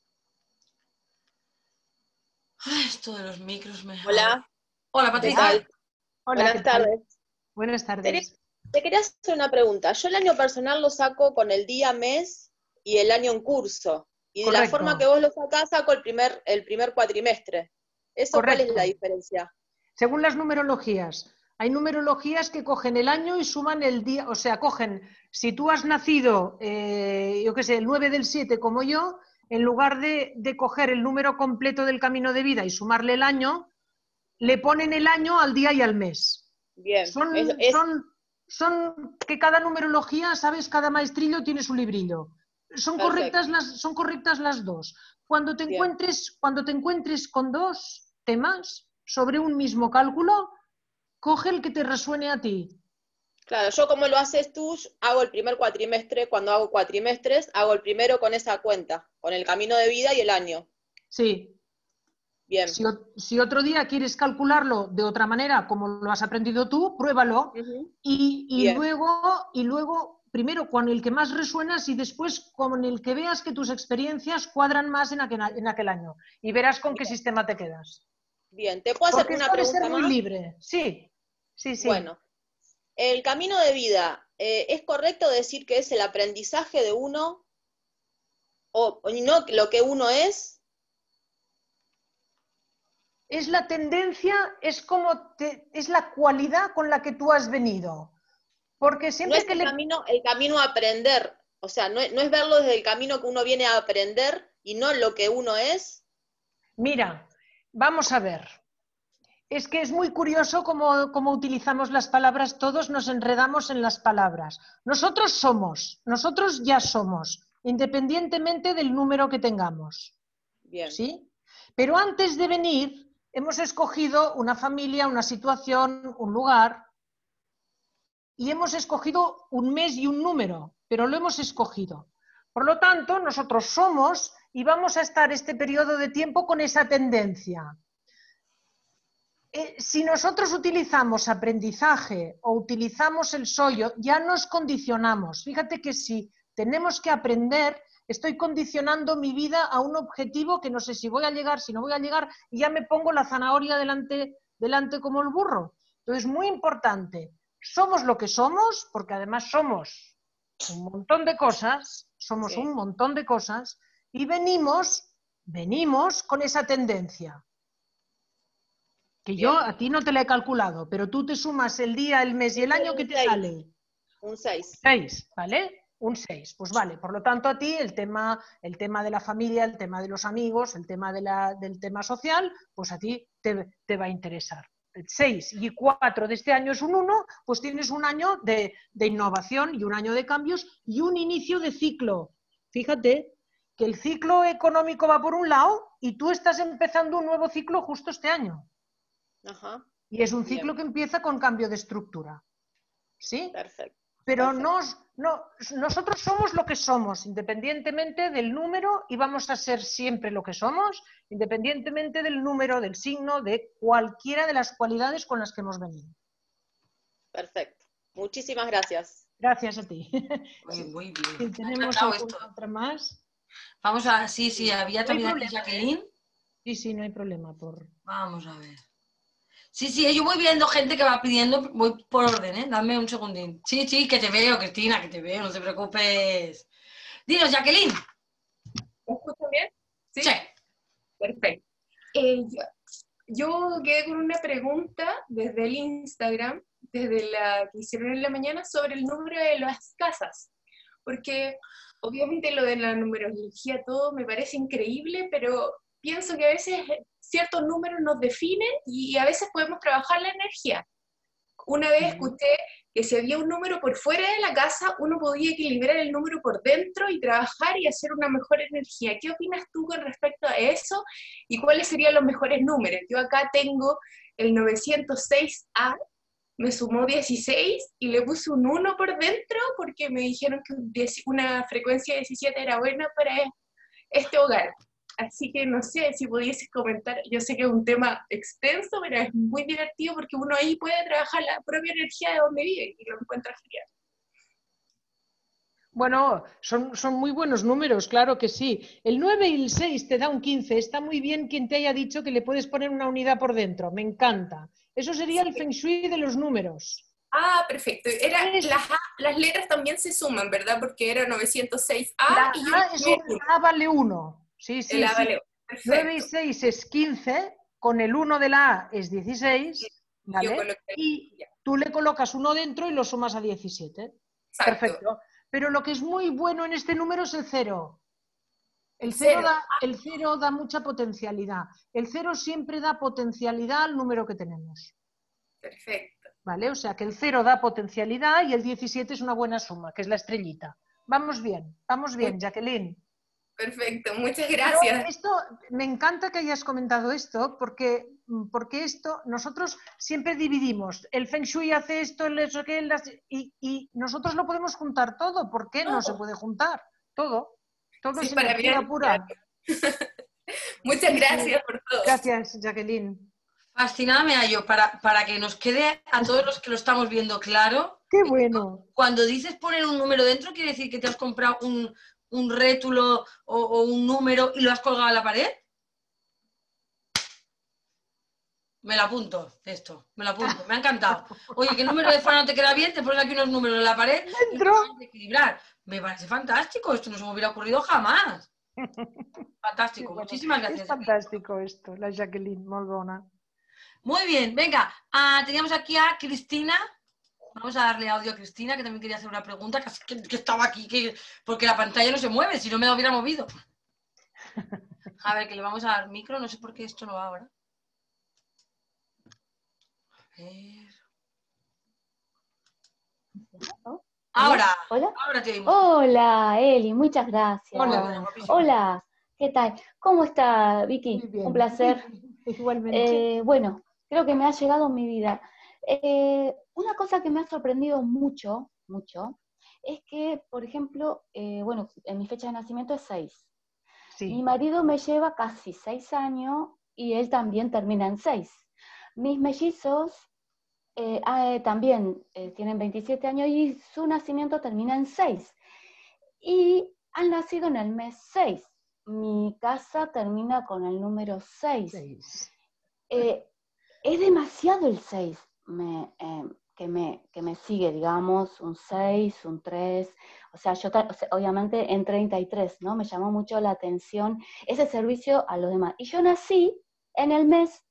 Ay, esto de los micros me... Hola. Hola, Patricia. Hola, buenas tardes. Buenas tardes. Te quería hacer una pregunta. Yo el año personal lo saco con el día, mes y el año en curso. Y Correcto. de la forma que vos lo sacás, saco el primer cuatrimestre. ¿Eso Correcto. cuál es la diferencia? Según las numerologías. Hay numerologías que cogen el año y suman el día, o sea, cogen, si tú has nacido, yo qué sé, el 9 del 7 como yo, en lugar de coger el número completo del camino de vida y sumarle el año, le ponen el año al día y al mes. Bien. Son que cada numerología, ¿sabes? Cada maestrillo tiene su librillo. Son correctas las dos. Cuando te encuentres con dos temas sobre un mismo cálculo, coge el que te resuene a ti. Claro, yo como lo haces tú, hago el primer cuatrimestre, cuando hago cuatrimestres, hago el primero con esa cuenta, con el camino de vida y el año. Sí. Bien. Si otro día quieres calcularlo de otra manera, como lo has aprendido tú, pruébalo. Y luego, primero con el que más resuenas y después con el que veas que tus experiencias cuadran más en aquel año. Y verás con qué sistema te quedas. Bien, ¿te puedo hacer una pregunta ser muy más? libre. Sí. Bueno, el camino de vida, ¿es correcto decir que es el aprendizaje de uno o no lo que uno es? Es la tendencia, es la cualidad con la que tú has venido. Porque siempre no es el camino a aprender, o sea, no es verlo desde el camino que uno viene a aprender y no lo que uno es. Mira, vamos a ver. Es que es muy curioso cómo utilizamos las palabras, todos nos enredamos en las palabras. Nosotros ya somos, independientemente del número que tengamos. Bien. ¿Sí? Pero antes de venir, hemos escogido una familia, una situación, un lugar, y hemos escogido un mes y un número, pero lo hemos escogido. Por lo tanto, nosotros somos y vamos a estar este periodo de tiempo con esa tendencia. Si nosotros utilizamos aprendizaje o utilizamos el sollo, ya nos condicionamos. Fíjate que si tenemos que aprender, estoy condicionando mi vida a un objetivo que no sé si voy a llegar, si no voy a llegar, y ya me pongo la zanahoria delante como el burro. Entonces, muy importante, somos lo que somos, porque además somos un montón de cosas, y venimos con esa tendencia. Que yo a ti no te la he calculado, pero tú te sumas el día, el mes y el año que te sale. Un 6. 6, ¿vale? Un 6, pues vale. Por lo tanto, a ti el tema de la familia, el tema de los amigos, el tema del tema social, pues a ti te va a interesar. El 6 y 4 de este año es un 1, pues tienes un año de innovación y un año de cambios y un inicio de ciclo. Fíjate que el ciclo económico va por un lado y tú estás empezando un nuevo ciclo justo este año. Ajá. Y es un ciclo que empieza con cambio de estructura. ¿Sí? Perfecto. pero nosotros somos lo que somos, independientemente del número, y vamos a ser siempre lo que somos, independientemente del número, del signo, de cualquiera de las cualidades con las que hemos venido. Perfecto. Muchísimas gracias. Gracias a ti. Muy bien. Si Me ha tenemos encantado alguna esto. otra más. Vamos a, sí, había No hay también aquí problema, Jacqueline. Sí, no hay problema. Vamos a ver. Sí, yo voy viendo gente que va pidiendo, voy por orden, ¿eh? Dame un segundín. Sí, que te veo, Cristina, que te veo, no te preocupes. Dinos, Jacqueline. ¿Me escuchan bien? Sí. Perfecto. Yo quedé con una pregunta desde el Instagram, desde la que hicieron en la mañana, sobre el número de las casas. Porque obviamente lo de la numerología, todo me parece increíble, pero pienso que a veces ciertos números nos definen y a veces podemos trabajar la energía. Una vez escuché que si había un número por fuera de la casa, uno podía equilibrar el número por dentro y trabajar y hacer una mejor energía. ¿Qué opinas tú con respecto a eso? ¿Y cuáles serían los mejores números? Yo acá tengo el 906A, me sumó 16 y le puse un 1 por dentro porque me dijeron que una frecuencia de 17 era buena para este hogar. Así que no sé si pudieses comentar, yo sé que es un tema extenso, pero es muy divertido porque uno ahí puede trabajar la propia energía de donde vive y lo encuentra genial. Bueno, son muy buenos números, claro que sí. El 9 y el 6 te da un 15. Está muy bien quien te haya dicho que le puedes poner una unidad por dentro. Me encanta. Eso sería el feng shui de los números. Ah, perfecto. Las letras también se suman, ¿verdad? Porque era 906A La y A es un A vale 1. Sí. El A vale 1. 9 y 6 es 15, con el 1 de la A es 16, ¿vale? Y tú le colocas uno dentro y lo sumas a 17. Exacto. Perfecto. Pero lo que es muy bueno en este número es el 0. El cero. 0 da mucha potencialidad. El 0 siempre da potencialidad al número que tenemos. Perfecto. ¿Vale? O sea que el 0 da potencialidad y el 17 es una buena suma, que es la estrellita. Vamos bien, Jacqueline. Perfecto, muchas gracias. Pero me encanta que hayas comentado esto, porque nosotros siempre dividimos. El Feng Shui hace esto, y nosotros lo podemos juntar todo. ¿Por qué no se puede juntar? Todo sí, es para energía bien, pura. Muchas gracias por todo. Gracias, Jacqueline. Fascinada me hallo, para que nos quede a todos los que lo estamos viendo claro. ¡Qué bueno! Cuando dices poner un número dentro, ¿quiere decir que te has comprado un rétulo o un número y lo has colgado a la pared? Me lo apunto, me lo apunto, me ha encantado. Oye, ¿qué número de fan no te queda bien? Te pones aquí unos números en la pared ¿Dentro? y equilibrar. Me parece fantástico, esto no se me hubiera ocurrido jamás. Fantástico, Sí, bueno, muchísimas gracias. Es fantástico esto, la Jacqueline, muy buena. Muy bien, venga, teníamos aquí a Cristina. Vamos a darle audio a Cristina, que también quería hacer una pregunta, que estaba aquí, porque la pantalla no se mueve, si no me la hubiera movido. A ver, que le vamos a dar micro, no sé por qué esto no va ahora. A ver. Ahora, ¿Hola? ahora te oímos. Hola, Eli, muchas gracias. Hola. Hola, ¿qué tal? ¿Cómo está, Vicky? Muy bien. Un placer. Igualmente. Bueno, creo que me ha llegado mi vida. Una cosa que me ha sorprendido mucho, es que, por ejemplo, bueno, en mi fecha de nacimiento es 6. Sí. Mi marido me lleva casi 6 años y él también termina en 6. Mis mellizos también tienen 27 años y su nacimiento termina en 6. Y han nacido en el mes 6. Mi casa termina con el número 6. Es demasiado el 6 que me sigue, digamos, un 6, un 3. O sea, obviamente en 33, ¿no? Me llamó mucho la atención ese servicio a los demás. Y yo nací en el mes,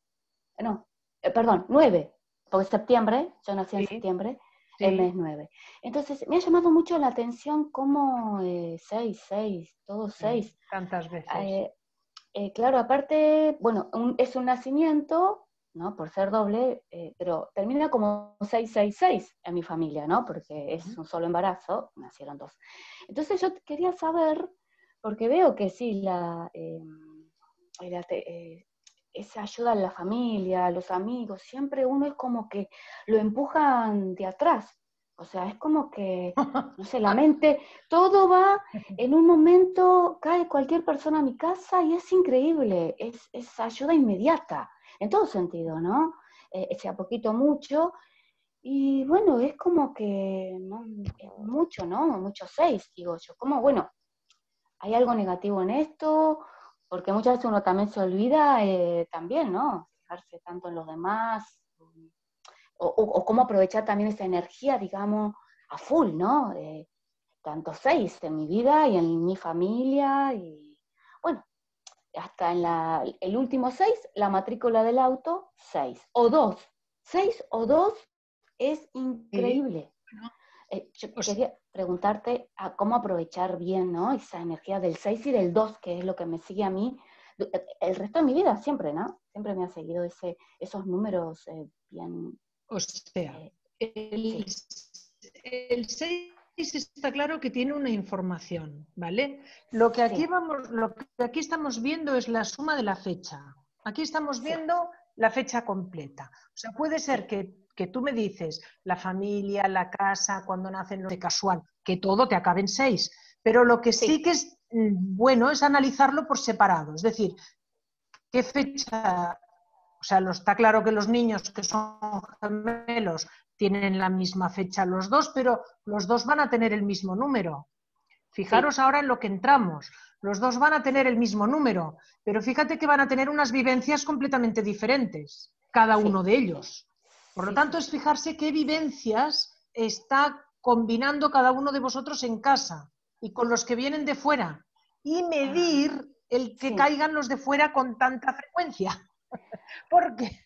9. Porque septiembre, yo nací en septiembre, el mes 9. Entonces, me ha llamado mucho la atención cómo 6, todos 6. Tantas veces. Claro, aparte, bueno, es un nacimiento, ¿no? Por ser doble, pero termina como 666 en mi familia, ¿no? Porque es un solo embarazo, nacieron 2. Entonces yo quería saber, porque veo que sí, esa ayuda a la familia, a los amigos, siempre uno es como que lo empujan de atrás, O sea, es como que, no sé, la mente, todo va, en un momento cae cualquier persona a mi casa y es increíble, es ayuda inmediata, en todo sentido, ¿no? Sea poquito, mucho, y bueno, es como que, no, es mucho, ¿no? Mucho 6, digo yo, como, bueno, ¿hay algo negativo en esto? Porque muchas veces uno también se olvida también, ¿no? Fijarse tanto en los demás, o cómo aprovechar también esa energía, digamos, a full, ¿no? Tanto 6 en mi vida y en mi familia, y bueno, hasta en el último 6, la matrícula del auto, 6, o 2, 6 o 2 es increíble. Yo quería preguntarte a cómo aprovechar bien, ¿no? Esa energía del 6 y del 2, que es lo que me sigue a mí el resto de mi vida, siempre, ¿no? Siempre me ha seguido esos números bien... O sea, sí. el 6 está claro que tiene una información, ¿vale? Lo que aquí estamos viendo es la suma de la fecha. Aquí estamos viendo la fecha completa. O sea, puede ser que tú me dices la familia, la casa, cuando nacen los de casual, que todo te acabe en 6. Pero lo que sí que es bueno es analizarlo por separado. Es decir, qué fecha... O sea, está claro que los niños que son gemelos tienen la misma fecha los dos, pero los dos van a tener el mismo número. Fijaros ahora en lo que entramos. Los dos van a tener el mismo número, pero fíjate que van a tener unas vivencias completamente diferentes, cada uno de ellos. Por lo tanto, es fijarse qué vivencias está combinando cada uno de vosotros en casa y con los que vienen de fuera. Y medir el que caigan los de fuera con tanta frecuencia. ¿Por qué?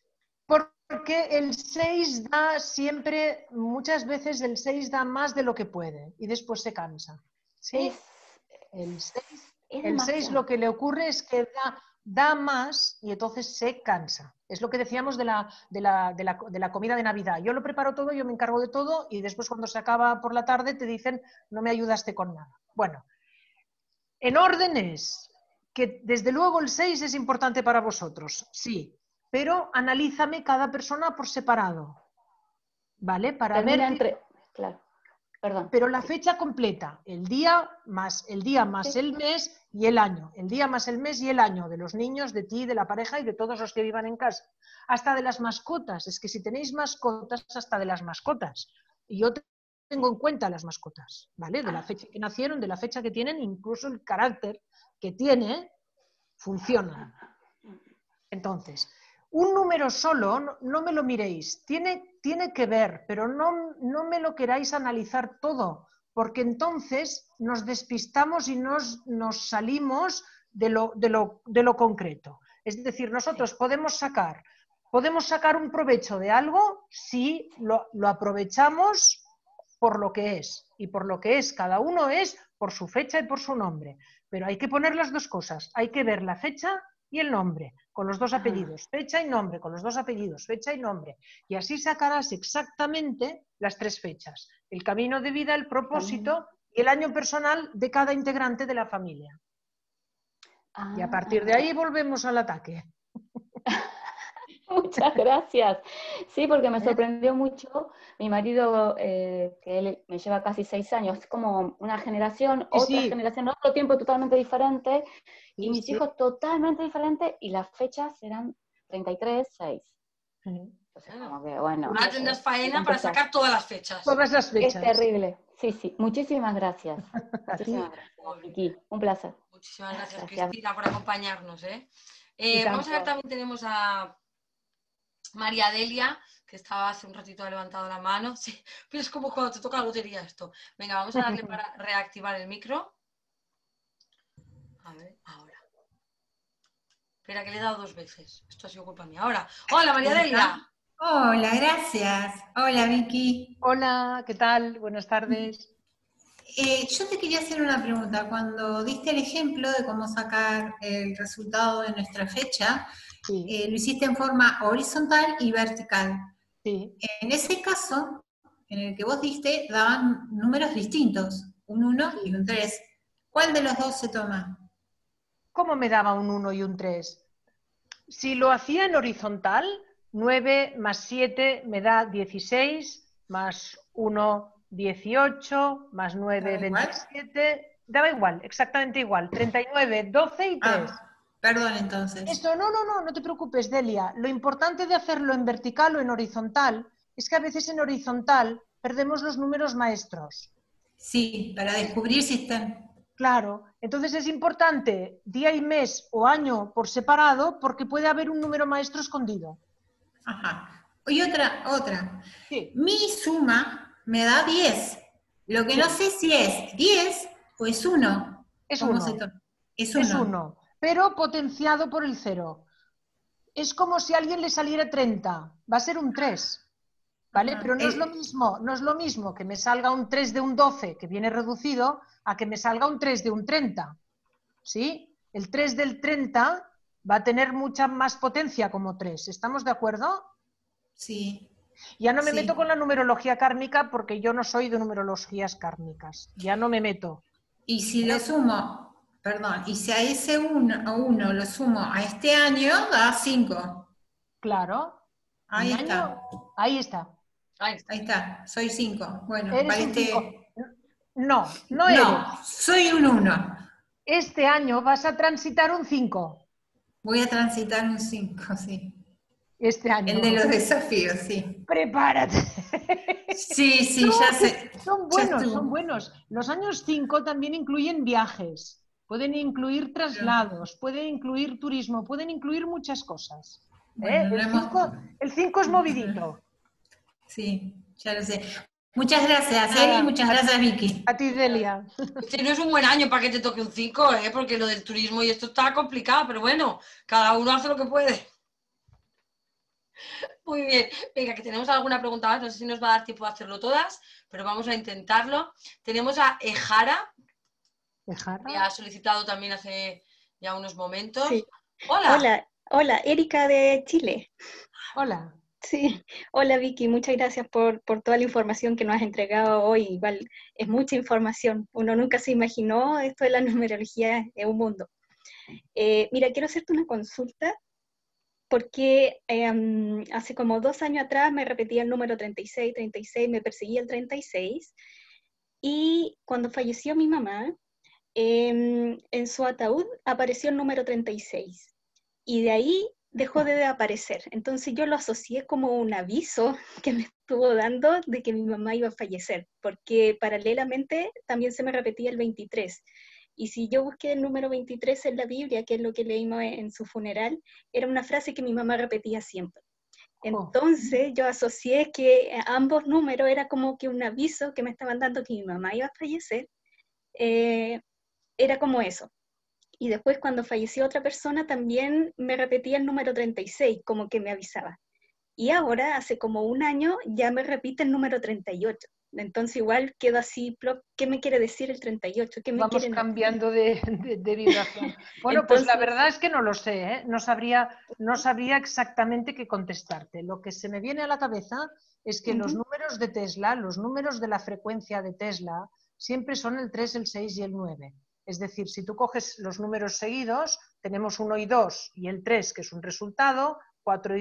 Porque el 6 da siempre, muchas veces el 6 da más de lo que puede y después se cansa. ¿Sí? El 6 lo que le ocurre es que da más y entonces se cansa. Es lo que decíamos de la comida de Navidad. Yo lo preparo todo, yo me encargo de todo y después cuando se acaba por la tarde te dicen no me ayudaste con nada. Bueno, en órdenes, que desde luego el 6 es importante para vosotros, sí, pero analízame cada persona por separado, ¿vale? Para ver... Claro, perdón. Pero la fecha completa, el día más el mes y el año, el día más el mes y el año de los niños, de ti, de la pareja y de todos los que vivan en casa. Hasta de las mascotas, es que si tenéis mascotas, hasta de las mascotas. Y yo tengo en cuenta las mascotas, ¿vale? De la fecha que nacieron, de la fecha que tienen, incluso el carácter que tiene, funciona. Entonces, un número solo, no me lo miréis, tiene que ver, pero no me lo queráis analizar todo, porque entonces nos despistamos y nos salimos de lo concreto. Es decir, nosotros podemos sacar un provecho de algo si lo aprovechamos por lo que es, y por lo que es cada uno es por su fecha y por su nombre. Pero hay que poner las dos cosas, hay que ver la fecha y el nombre, con los dos apellidos, fecha y nombre, con los dos apellidos, fecha y nombre. Y así sacarás exactamente las 3 fechas, el camino de vida, el propósito y el año personal de cada integrante de la familia. Y a partir de ahí volvemos al ataque. Muchas gracias. Sí, porque me sorprendió mucho. Mi marido, que él me lleva casi 6 años, es como una generación, otra generación, otro tiempo totalmente diferente, y mis hijos totalmente diferentes, y las fechas eran 33, 6. Entonces, como que, bueno. Ahora tendrás faena para sacar todas las fechas. Todas las fechas. Es terrible. Sí. Muchísimas gracias. Muchísimas gracias, Vicky. Un placer. Muchísimas gracias, Cristina, por acompañarnos. Vamos a ver, también tenemos a María Delia, que estaba hace un ratito, ha levantado la mano. Sí, pero es como cuando te toca la lotería esto. Venga, vamos a darle para reactivar el micro. A ver, ahora. Espera, que le he dado 2 veces. Esto ha sido culpa mía. Ahora. ¡Hola, María Delia! Hola, gracias. Hola, Vicky. Hola, ¿qué tal? Buenas tardes. Yo te quería hacer una pregunta. Cuando diste el ejemplo de cómo sacar el resultado de nuestra fecha, lo hiciste en forma horizontal y vertical. Sí. En ese caso, en el que vos diste, daban números distintos, un 1 y un 3. ¿Cuál de los dos se toma? ¿Cómo me daba un 1 y un 3? Si lo hacía en horizontal, 9 más 7 me da 16, más 1, 18, más 9, ¿Daba igual? 27. Daba igual, exactamente igual. 39, 12 y 3. Perdón, entonces. Esto, no te preocupes, Delia. Lo importante de hacerlo en vertical o en horizontal es que a veces en horizontal perdemos los números maestros. Sí, para descubrir si están... Claro, entonces es importante día y mes o año por separado porque puede haber un número maestro escondido. Ajá. Y otra. Sí. Mi suma me da 10. Lo que no sé si es 10 o es 1. Es ¿Cómo 1. se toma? Es Es 1. 1, pero potenciado por el 0. Es como si a alguien le saliera 30, va a ser un 3. ¿Vale? Ajá. Pero no es lo mismo que me salga un 3 de un 12, que viene reducido, a que me salga un 3 de un 30. ¿Sí? El 3 del 30 va a tener mucha más potencia como 3. ¿Estamos de acuerdo? Sí. Ya no me Sí. meto con la numerología kármica porque yo no soy de numerologías kármicas. Ya no me meto. Y si le sumo, perdón, y si a ese 1 lo sumo a este año, da 5. Claro. Ahí Un está. año, ahí está. Ahí está. Ahí está. Soy 5. Bueno, Eres vale un 5. este... No eres. No, soy un 1. Este año vas a transitar un 5. Voy a transitar un 5, sí. Este año. El de los desafíos, sí. Prepárate. Sí, sí, No, ya sé. son Ya buenos, estuvo. son buenos. Los años 5 también incluyen viajes, pueden incluir traslados, pueden incluir turismo, pueden incluir muchas cosas. Bueno, no hemos... El 5 es movidito. Sí, ya lo sé. Muchas gracias, Nada, Eli, muchas gracias, Vicky. A ti, Delia. Este no es un buen año para que te toque un 5, porque lo del turismo y esto está complicado, pero bueno, cada uno hace lo que puede. Muy bien, venga, que tenemos alguna pregunta más, no sé si nos va a dar tiempo de hacerlo todas, pero vamos a intentarlo. Tenemos a Ejara, que ha solicitado también hace ya unos momentos. Sí. Hola. Hola, Erika de Chile. Hola. Sí, hola Vicky, muchas gracias por toda la información que nos has entregado hoy. Igual es mucha información, uno nunca se imaginó esto de la numerología en un mundo. Mira, quiero hacerte una consulta porque hace como 2 años atrás me repetía el número 36, me perseguía el 36, y cuando falleció mi mamá, en su ataúd apareció el número 36, y de ahí dejó de aparecer. Entonces yo lo asocié como un aviso que me estuvo dando de que mi mamá iba a fallecer, porque paralelamente también se me repetía el 23. Y si yo busqué el número 23 en la Biblia, que es lo que leímos en su funeral, era una frase que mi mamá repetía siempre. Entonces yo asocié que ambos números era como que un aviso que me estaban dando que mi mamá iba a fallecer. Era como eso. Y después cuando falleció otra persona también me repetía el número 36, como que me avisaba. Y ahora, hace como 1 año, ya me repite el número 38. Entonces igual quedo así, ¿qué me quiere decir el 38? ¿Qué me Vamos cambiando de vibración. Bueno, entonces, pues la verdad es que no lo sé, ¿eh? No sabría exactamente qué contestarte. Lo que se me viene a la cabeza es que los números de Tesla, los números de la frecuencia de Tesla, siempre son el 3, el 6 y el 9. Es decir, si tú coges los números seguidos, tenemos 1 y 2 y el 3, que es un resultado, 4,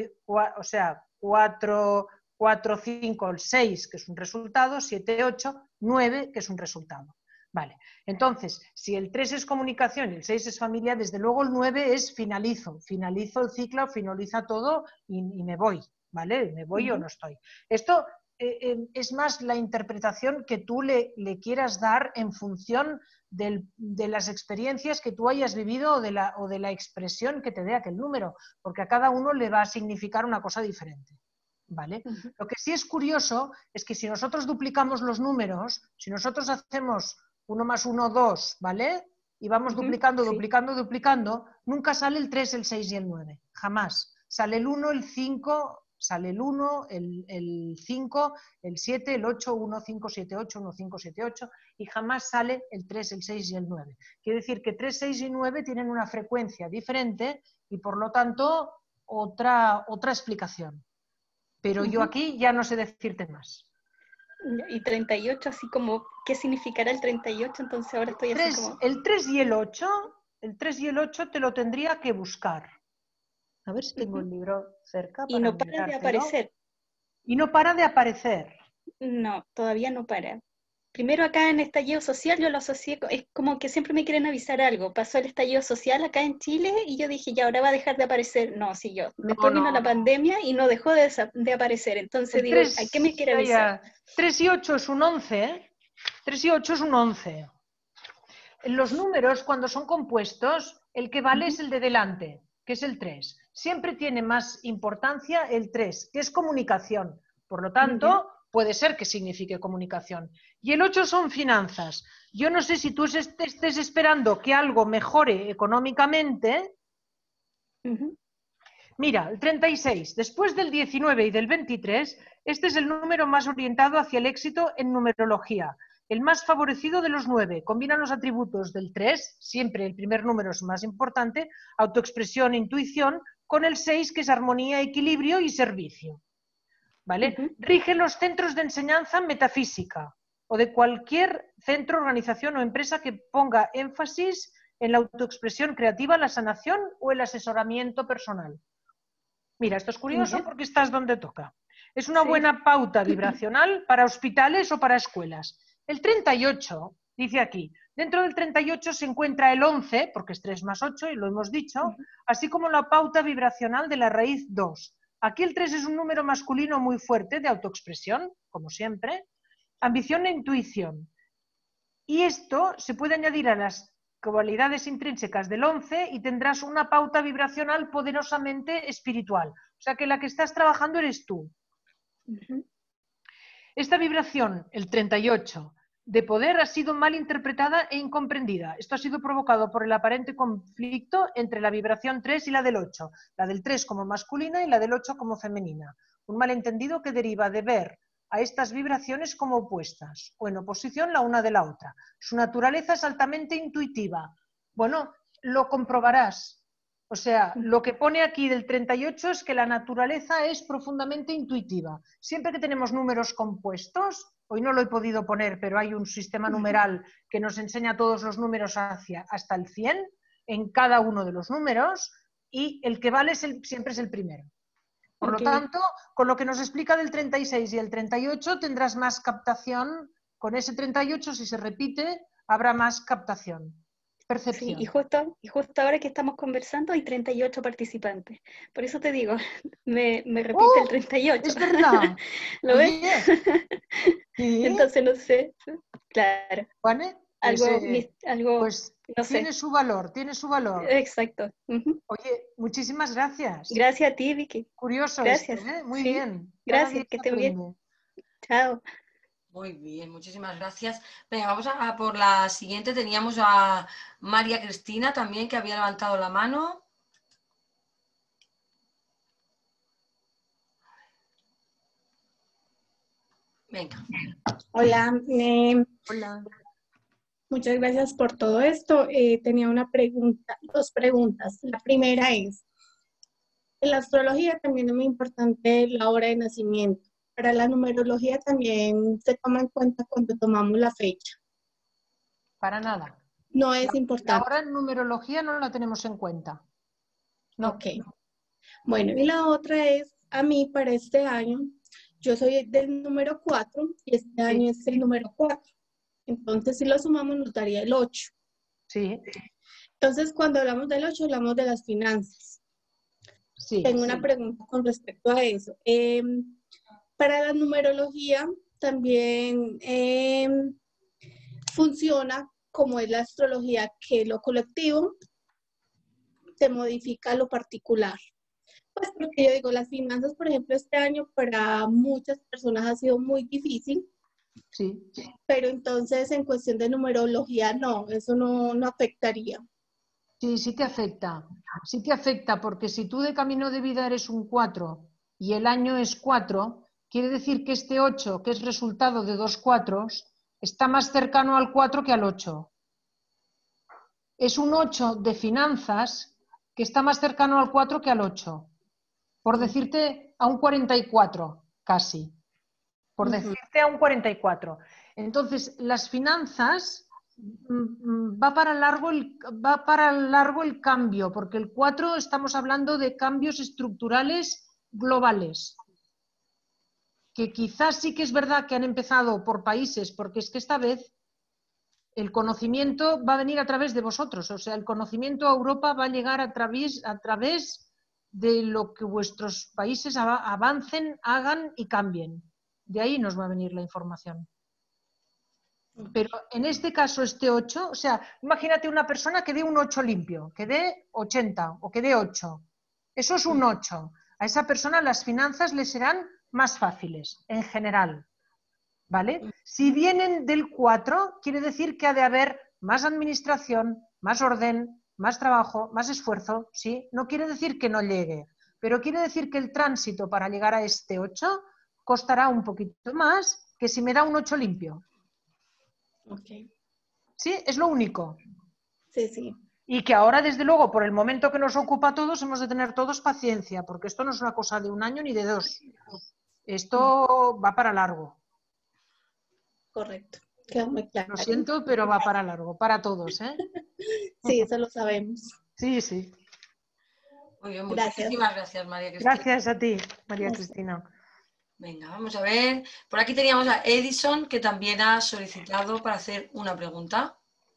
5, el 6, que es un resultado, 7, 8, 9, que es un resultado. Vale, entonces, si el 3 es comunicación y el 6 es familia, desde luego el 9 es finalizo el ciclo, finaliza todo y me voy, ¿vale? Me voy o no estoy. Esto es más la interpretación que tú le quieras dar en función de las experiencias que tú hayas vivido o de la expresión que te dé aquel número, porque a cada uno le va a significar una cosa diferente. ¿Vale? Lo que sí es curioso es que si nosotros duplicamos los números, si nosotros hacemos 1 más 1, 2, ¿vale? Y vamos duplicando, nunca sale el 3, el 6 y el 9, jamás. Sale el 1, el 5, sale el 1, el 5, el 7, el 8, 1, 5, 7, 8, 1, 5, 7, 8, y jamás sale el 3, el 6 y el 9. Quiere decir que 3, 6 y 9 tienen una frecuencia diferente y por lo tanto otra explicación. Pero yo aquí ya no sé decirte más. Y 38, así como, ¿qué significará el 38? Entonces ahora estoy así como... El 3 y el 8 te lo tendría que buscar. A ver si tengo el libro cerca. Y no para de aparecer. Y no para de aparecer. No, todavía no para. Primero acá en estallido social yo lo asocié, es como que siempre me quieren avisar algo. Pasó el estallido social acá en Chile y yo dije, ya ahora va a dejar de aparecer. No, siguió. Después vino la pandemia y no dejó de aparecer. Entonces El digo, 3, ¿a qué me quiere avisar? 3 y 8 es un 11, ¿eh? 3 y 8 es un 11. En los números, cuando son compuestos, el que vale es el de delante, que es el 3. Siempre tiene más importancia el 3, que es comunicación. Por lo tanto, puede ser que signifique comunicación. Y el 8 son finanzas. Yo no sé si tú estés esperando que algo mejore económicamente. Mira, el 36, después del 19 y del 23, este es el número más orientado hacia el éxito en numerología. El más favorecido de los 9. Combina los atributos del 3, siempre el primer número es más importante, autoexpresión e intuición, con el 6, que es armonía, equilibrio y servicio. ¿Vale? Rige los centros de enseñanza metafísica o de cualquier centro, organización o empresa que ponga énfasis en la autoexpresión creativa, la sanación o el asesoramiento personal. Mira, esto es curioso porque estás donde toca. Es una buena pauta vibracional para hospitales o para escuelas. El 38, dice aquí, dentro del 38 se encuentra el 11, porque es 3 más 8, y lo hemos dicho, así como la pauta vibracional de la raíz 2. Aquí el 3 es un número masculino muy fuerte de autoexpresión, como siempre, ambición e intuición. Y esto se puede añadir a las cualidades intrínsecas del 11 y tendrás una pauta vibracional poderosamente espiritual. O sea que la que estás trabajando eres tú. Esta vibración, el 38, de poder ha sido mal interpretada e incomprendida. Esto ha sido provocado por el aparente conflicto entre la vibración 3 y la del 8. La del 3 como masculina y la del 8 como femenina. Un malentendido que deriva de ver a estas vibraciones como opuestas o en oposición la una de la otra. Su naturaleza es altamente intuitiva. Bueno, lo comprobarás. O sea, lo que pone aquí del 38 es que la naturaleza es profundamente intuitiva. Siempre que tenemos números compuestos, hoy no lo he podido poner, pero hay un sistema numeral que nos enseña todos los números hasta el 100 en cada uno de los números y el que vale siempre es el primero. Por lo tanto, con lo que nos explica del 36 y el 38 tendrás más captación. Con ese 38, si se repite, habrá más captación. Percepción. Sí, y justo ahora que estamos conversando hay 38 participantes. Por eso te digo, me repite el 38. Es verdad. ¿Lo ves? ¿Sí? Entonces no sé. Claro. ¿Vale? Algo pues no sé. Tiene su valor, tiene su valor. Exacto. Oye, muchísimas gracias. Gracias a ti, Vicky. Curioso Gracias. esto, ¿eh? Muy Sí. bien. Gracias, que estén bien. Chao. Muy bien, muchísimas gracias. Venga, vamos a por la siguiente. Teníamos a María Cristina también, que había levantado la mano. Venga. Hola. Hola. Muchas gracias por todo esto. Tenía una pregunta, 2 preguntas. La primera es, en la astrología también es muy importante la hora de nacimiento. Para la numerología también se toma en cuenta cuando tomamos la fecha. Para nada. No es importante. Ahora en numerología no la tenemos en cuenta. No. Ok. Bueno, y la otra es, a mí para este año, yo soy del número 4 y este año es el número 4. Entonces, si lo sumamos, nos daría el 8. Sí. Entonces, cuando hablamos del 8, hablamos de las finanzas. Sí. Tengo una pregunta con respecto a eso. Para la numerología también funciona como es la astrología, que lo colectivo te modifica lo particular. Pues porque yo digo, las finanzas, por ejemplo, este año para muchas personas ha sido muy difícil. Sí. Pero entonces en cuestión de numerología no, eso no afectaría. Sí, sí te afecta. Sí te afecta porque si tú de camino de vida eres un 4 y el año es 4, quiere decir que este 8, que es resultado de 2 4s, está más cercano al 4 que al 8. Es un 8 de finanzas que está más cercano al 4 que al 8. Por decirte a un 44, casi. Por decirte a un 44. Entonces, las finanzas va para largo el cambio, porque el 4 estamos hablando de cambios estructurales globales. que quizás sí que es verdad que han empezado por países, porque es que esta vez el conocimiento va a venir a través de vosotros, o sea, el conocimiento a Europa va a llegar a través de lo que vuestros países avancen, hagan y cambien. De ahí nos va a venir la información. Pero en este caso, este 8, o sea, imagínate una persona que dé un 8 limpio, que dé 80 o que dé 8. Eso es un 8. A esa persona las finanzas le serán más fáciles, en general. ¿Vale? Si vienen del 4, quiere decir que ha de haber más administración, más orden, más trabajo, más esfuerzo, ¿sí? No quiere decir que no llegue, pero quiere decir que el tránsito para llegar a este 8 costará un poquito más que si me da un 8 limpio. Ok. ¿Sí? Es lo único. Sí, sí. Y que ahora, desde luego, por el momento que nos ocupa a todos, hemos de tener todos paciencia, porque esto no es una cosa de un año ni de 2. Esto va para largo. Correcto. Queda muy claro. Lo siento, pero va para largo, para todos, ¿eh? Sí, eso lo sabemos. Sí, sí. Muy bien, Gracias. muchísimas gracias, María Cristina. Gracias a ti, María Cristina. Venga, vamos a ver. Por aquí teníamos a Edison, que también ha solicitado para hacer una pregunta.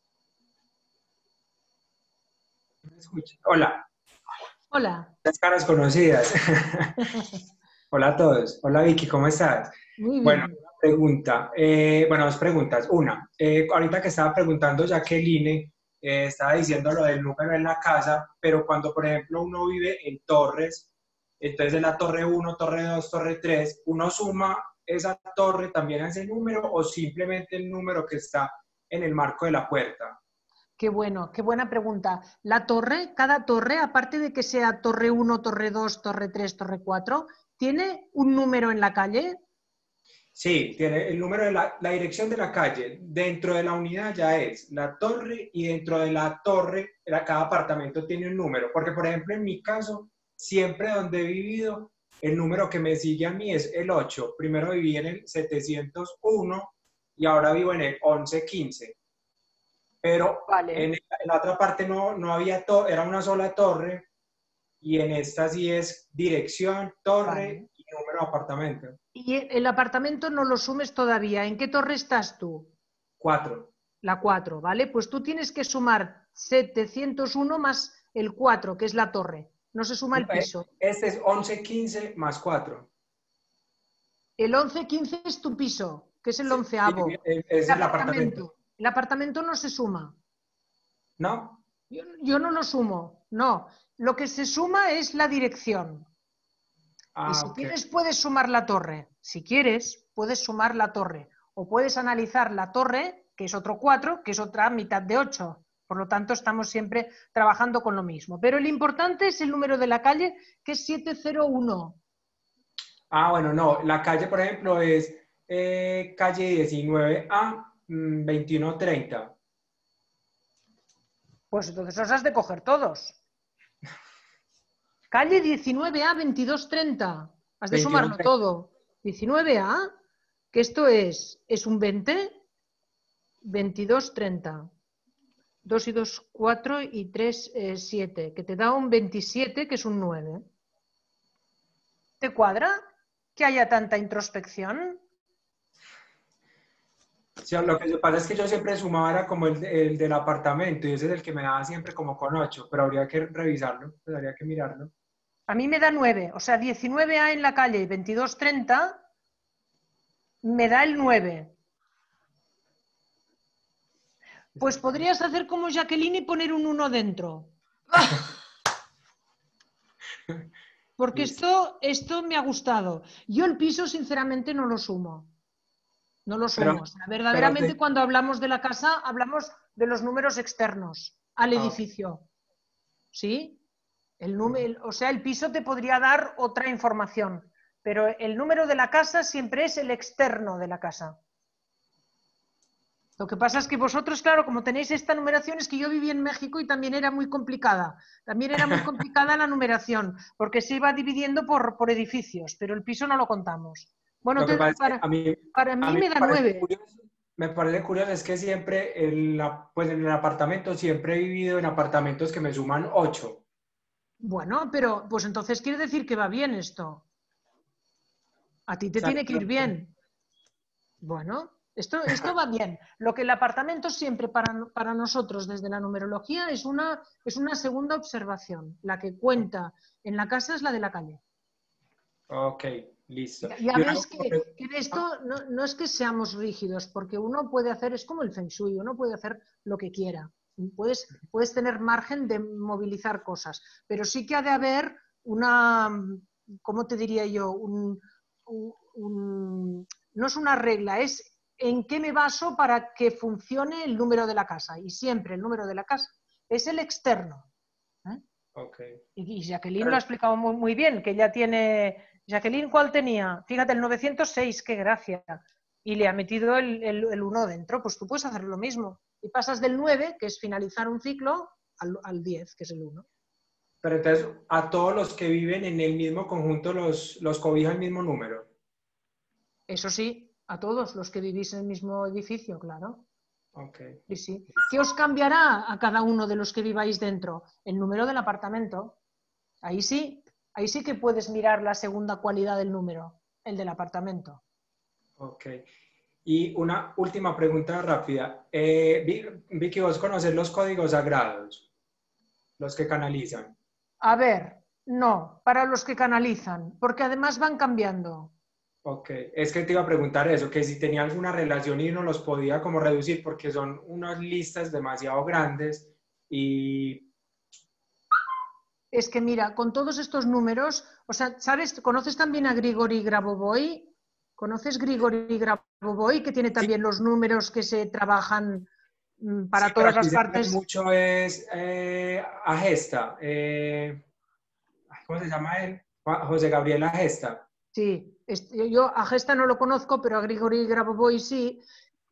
Hola. Hola. Las caras conocidas. Hola a todos. Hola Vicky, ¿cómo estás? Muy bien. Bueno, una pregunta. Bueno, dos preguntas. Una, ahorita que estaba preguntando Jacqueline, estaba diciendo lo del número en la casa, pero cuando, por ejemplo, uno vive en torres, entonces en la torre 1, torre 2, torre 3, ¿uno suma esa torre también a ese número o simplemente el número que está en el marco de la puerta? Qué bueno, qué buena pregunta. La torre, cada torre, aparte de que sea torre 1, torre 2, torre 3, torre 4, ¿tiene un número en la calle? Sí, tiene el número de la dirección de la calle. Dentro de la unidad ya es la torre y dentro de la torre, cada apartamento tiene un número. Porque, por ejemplo, en mi caso, siempre donde he vivido, el número que me sigue a mí es el 8. Primero viví en el 701 y ahora vivo en el 1115. Pero vale. en la otra parte no había era una sola torre y en esta sí es dirección, torre Vale. y número de apartamento. Y el apartamento no lo sumes todavía. ¿En qué torre estás tú? 4. La 4, ¿vale? Pues tú tienes que sumar 701 más el 4, que es la torre. No se suma el piso. Este es 1115 más 4. El 1115 es tu piso, que es el 11avo. Es el apartamento. El apartamento no se suma. ¿No? Yo no lo sumo, no. Lo que se suma es la dirección. Y si quieres puedes sumar la torre. Si quieres, puedes sumar la torre. O puedes analizar la torre, que es otro 4, que es otra mitad de 8. Por lo tanto, estamos siempre trabajando con lo mismo. Pero lo importante es el número de la calle, que es 701. Bueno, no. La calle, por ejemplo, es calle 19A, 2130. Pues entonces los has de coger todos. Calle 19A 2230. Has de sumarlo todo. 19A, que esto es un 20, 2230. 2 y 2, 4 y 3, 7, que te da un 27, que es un 9. ¿Te cuadra que haya tanta introspección? Sí, lo que pasa es que yo siempre sumaba era como el del apartamento y ese es el que me daba siempre como con 8, pero habría que revisarlo, pues habría que mirarlo. A mí me da 9, o sea, 19A en la calle y 2230 me da el 9. Pues podrías hacer como Jacqueline y poner un 1 dentro. Porque esto me ha gustado. Yo el piso, sinceramente, no lo sumo. No lo sumo. O sea, verdaderamente, cuando hablamos de la casa, hablamos de los números externos al edificio. ¿Sí? El número, o sea, el piso te podría dar otra información, pero el número de la casa siempre es el externo de la casa. Lo que pasa es que vosotros, claro, como tenéis esta numeración, es que yo viví en México y también era muy complicada. También era muy complicada la numeración, porque se iba dividiendo por edificios, pero el piso no lo contamos. Bueno, para mí me da 9. Me parece curioso, es que siempre, pues en el apartamento, siempre he vivido en apartamentos que me suman 8. Bueno, pero pues entonces quiere decir que va bien esto. A ti te tiene que ir bien. Bueno, esto va bien. Lo que el apartamento siempre para nosotros desde la numerología es una segunda observación. La que cuenta en la casa es la de la calle. Ok, listo. Ya ves que en esto no es que seamos rígidos, porque uno puede hacer, es como el Feng Shui, uno puede hacer lo que quiera. Puedes tener margen de movilizar cosas, pero sí que ha de haber una, ¿cómo te diría yo? No es una regla, es en qué me baso para que funcione el número de la casa. Y siempre el número de la casa es el externo. Okay. Y Jacqueline lo ha explicado muy, muy bien, que ya tiene... Jacqueline, ¿cuál tenía? Fíjate, el 906, qué gracia. Y le ha metido el 1 dentro. Pues tú puedes hacer lo mismo. Y pasas del 9, que es finalizar un ciclo, al 10, que es el 1. Pero entonces, a todos los que viven en el mismo conjunto los cobija el mismo número. Eso sí, a todos los que vivís en el mismo edificio, claro. Okay. Sí, sí. ¿Qué os cambiará a cada uno de los que viváis dentro? El número del apartamento. Ahí sí que puedes mirar la segunda cualidad del número, el del apartamento. Ok. Y una última pregunta rápida. Vicky, ¿vos conoces los códigos sagrados? Los que canalizan. A ver, no, para los que canalizan, porque además van cambiando. Ok, es que te iba a preguntar eso, que si tenía alguna relación y no los podía como reducir, porque son unas listas demasiado grandes y... Es que mira, con todos estos números, o sea, ¿sabes? ¿Conoces también a Grigori Grabovoi? ¿Conoces Grigori Grabovoi, que tiene también los números que se trabajan para sí, todas pero aquí las se partes? ve mucho es Agesta. ¿Cómo se llama él? José Gabriel Agesta. Sí, yo a Gesta no lo conozco, pero a Grigori Grabovoi sí.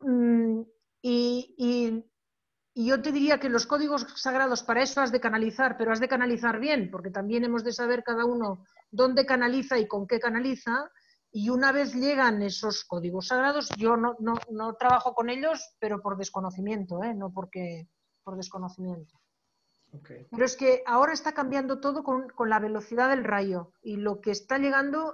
Y yo te diría que los códigos sagrados para eso has de canalizar, pero has de canalizar bien, porque también hemos de saber cada uno dónde canaliza y con qué canaliza. Y una vez llegan esos códigos sagrados, yo no trabajo con ellos, pero por desconocimiento, no porque por desconocimiento. Okay. Pero es que ahora está cambiando todo con la velocidad del rayo y lo que está llegando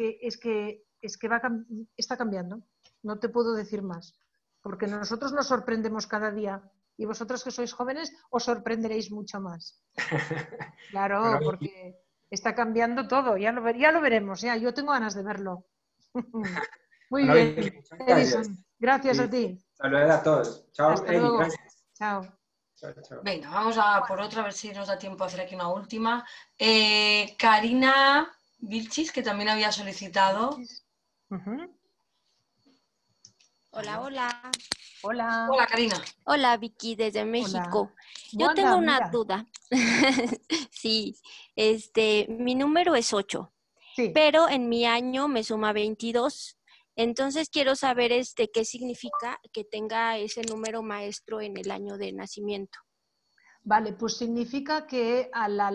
está cambiando. No te puedo decir más, porque nosotros nos sorprendemos cada día y vosotros que sois jóvenes os sorprenderéis mucho más. Claro, Bueno, porque está cambiando todo, ya lo veremos, ya. Yo tengo ganas de verlo. Muy bueno, bien, muchas gracias. Edison, gracias Sí. a ti. Saludos a todos. Chao, Hasta Eli, luego. gracias. Chao. Chao, chao. Venga, vamos a por otra, a ver si nos da tiempo a hacer aquí una última. Karina Vilchis, que también había solicitado. Hola, hola. Hola. Hola, Karina. Hola, Vicky, desde México. Hola. Yo Wanda, tengo una mira. duda. Sí, mi número es 8, Sí. pero en mi año me suma 22. Entonces quiero saber qué significa que tenga ese número maestro en el año de nacimiento. Vale, pues significa que a la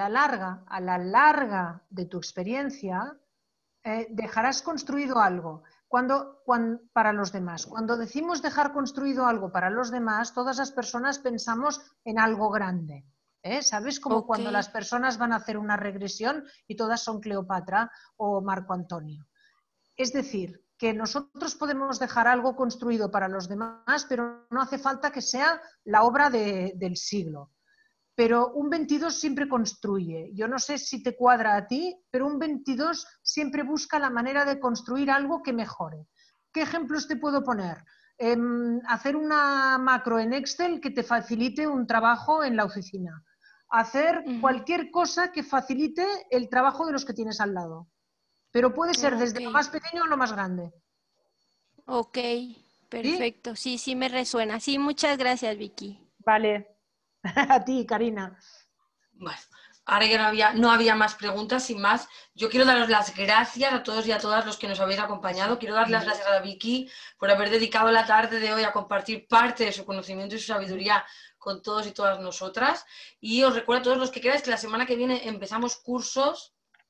larga de tu experiencia dejarás construido algo para los demás. Cuando decimos dejar construido algo para los demás, todas las personas pensamos en algo grande. ¿Sabes? Como cuando las personas van a hacer una regresión y todas son Cleopatra o Marco Antonio. Es decir, que nosotros podemos dejar algo construido para los demás, pero no hace falta que sea la obra del siglo. Pero un 22 siempre construye. Yo no sé si te cuadra a ti, pero un 22 siempre busca la manera de construir algo que mejore. ¿Qué ejemplos te puedo poner? Hacer una macro en Excel que te facilite un trabajo en la oficina. Hacer cualquier cosa que facilite el trabajo de los que tienes al lado. Pero puede ser desde lo más pequeño a lo más grande. Ok, perfecto. Sí, me resuena. Sí, muchas gracias, Vicky. Vale. A ti, Karina. Bueno, ahora ya no había más preguntas, sin más. Yo quiero daros las gracias a todos y a todas los que nos habéis acompañado. Quiero dar las gracias a Vicky por haber dedicado la tarde de hoy a compartir parte de su conocimiento y su sabiduría con todos y todas nosotras. Y os recuerdo a todos los que queráis que la semana que viene empezamos cursos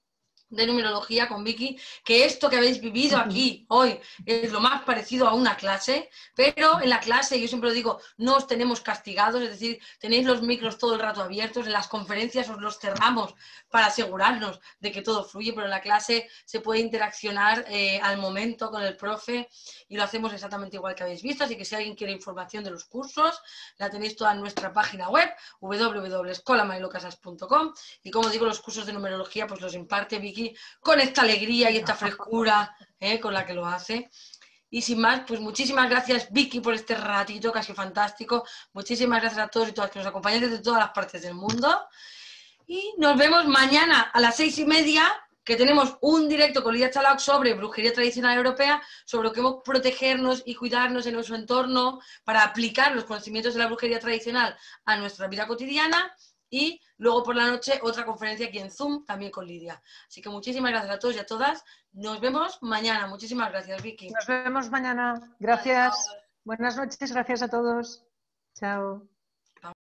de numerología con Vicky, que esto que habéis vivido aquí hoy es lo más parecido a una clase, pero en la clase, yo siempre lo digo, no os tenemos castigados, es decir, tenéis los micros todo el rato abiertos, en las conferencias os los cerramos para asegurarnos de que todo fluye, pero en la clase se puede interaccionar al momento con el profe y lo hacemos exactamente igual que habéis visto, así que si alguien quiere información de los cursos, la tenéis toda en nuestra página web, www.escolamarilocasas.com, y como digo, los cursos de numerología pues los imparte Vicky con esta alegría y esta frescura con la que lo hace. Y sin más, pues muchísimas gracias Vicky por este ratito casi fantástico. Muchísimas gracias a todos y todas que nos acompañan desde todas las partes del mundo. Y nos vemos mañana a las 6:30, que tenemos un directo con Lidia Chalao sobre brujería tradicional europea, sobre cómo protegernos y cuidarnos en nuestro entorno para aplicar los conocimientos de la brujería tradicional a nuestra vida cotidiana. Y luego por la noche otra conferencia aquí en Zoom, también con Lidia. Así que muchísimas gracias a todos y a todas. Nos vemos mañana. Muchísimas gracias, Vicky. Nos vemos mañana. Gracias. Buenas noches. Gracias a todos. Chao.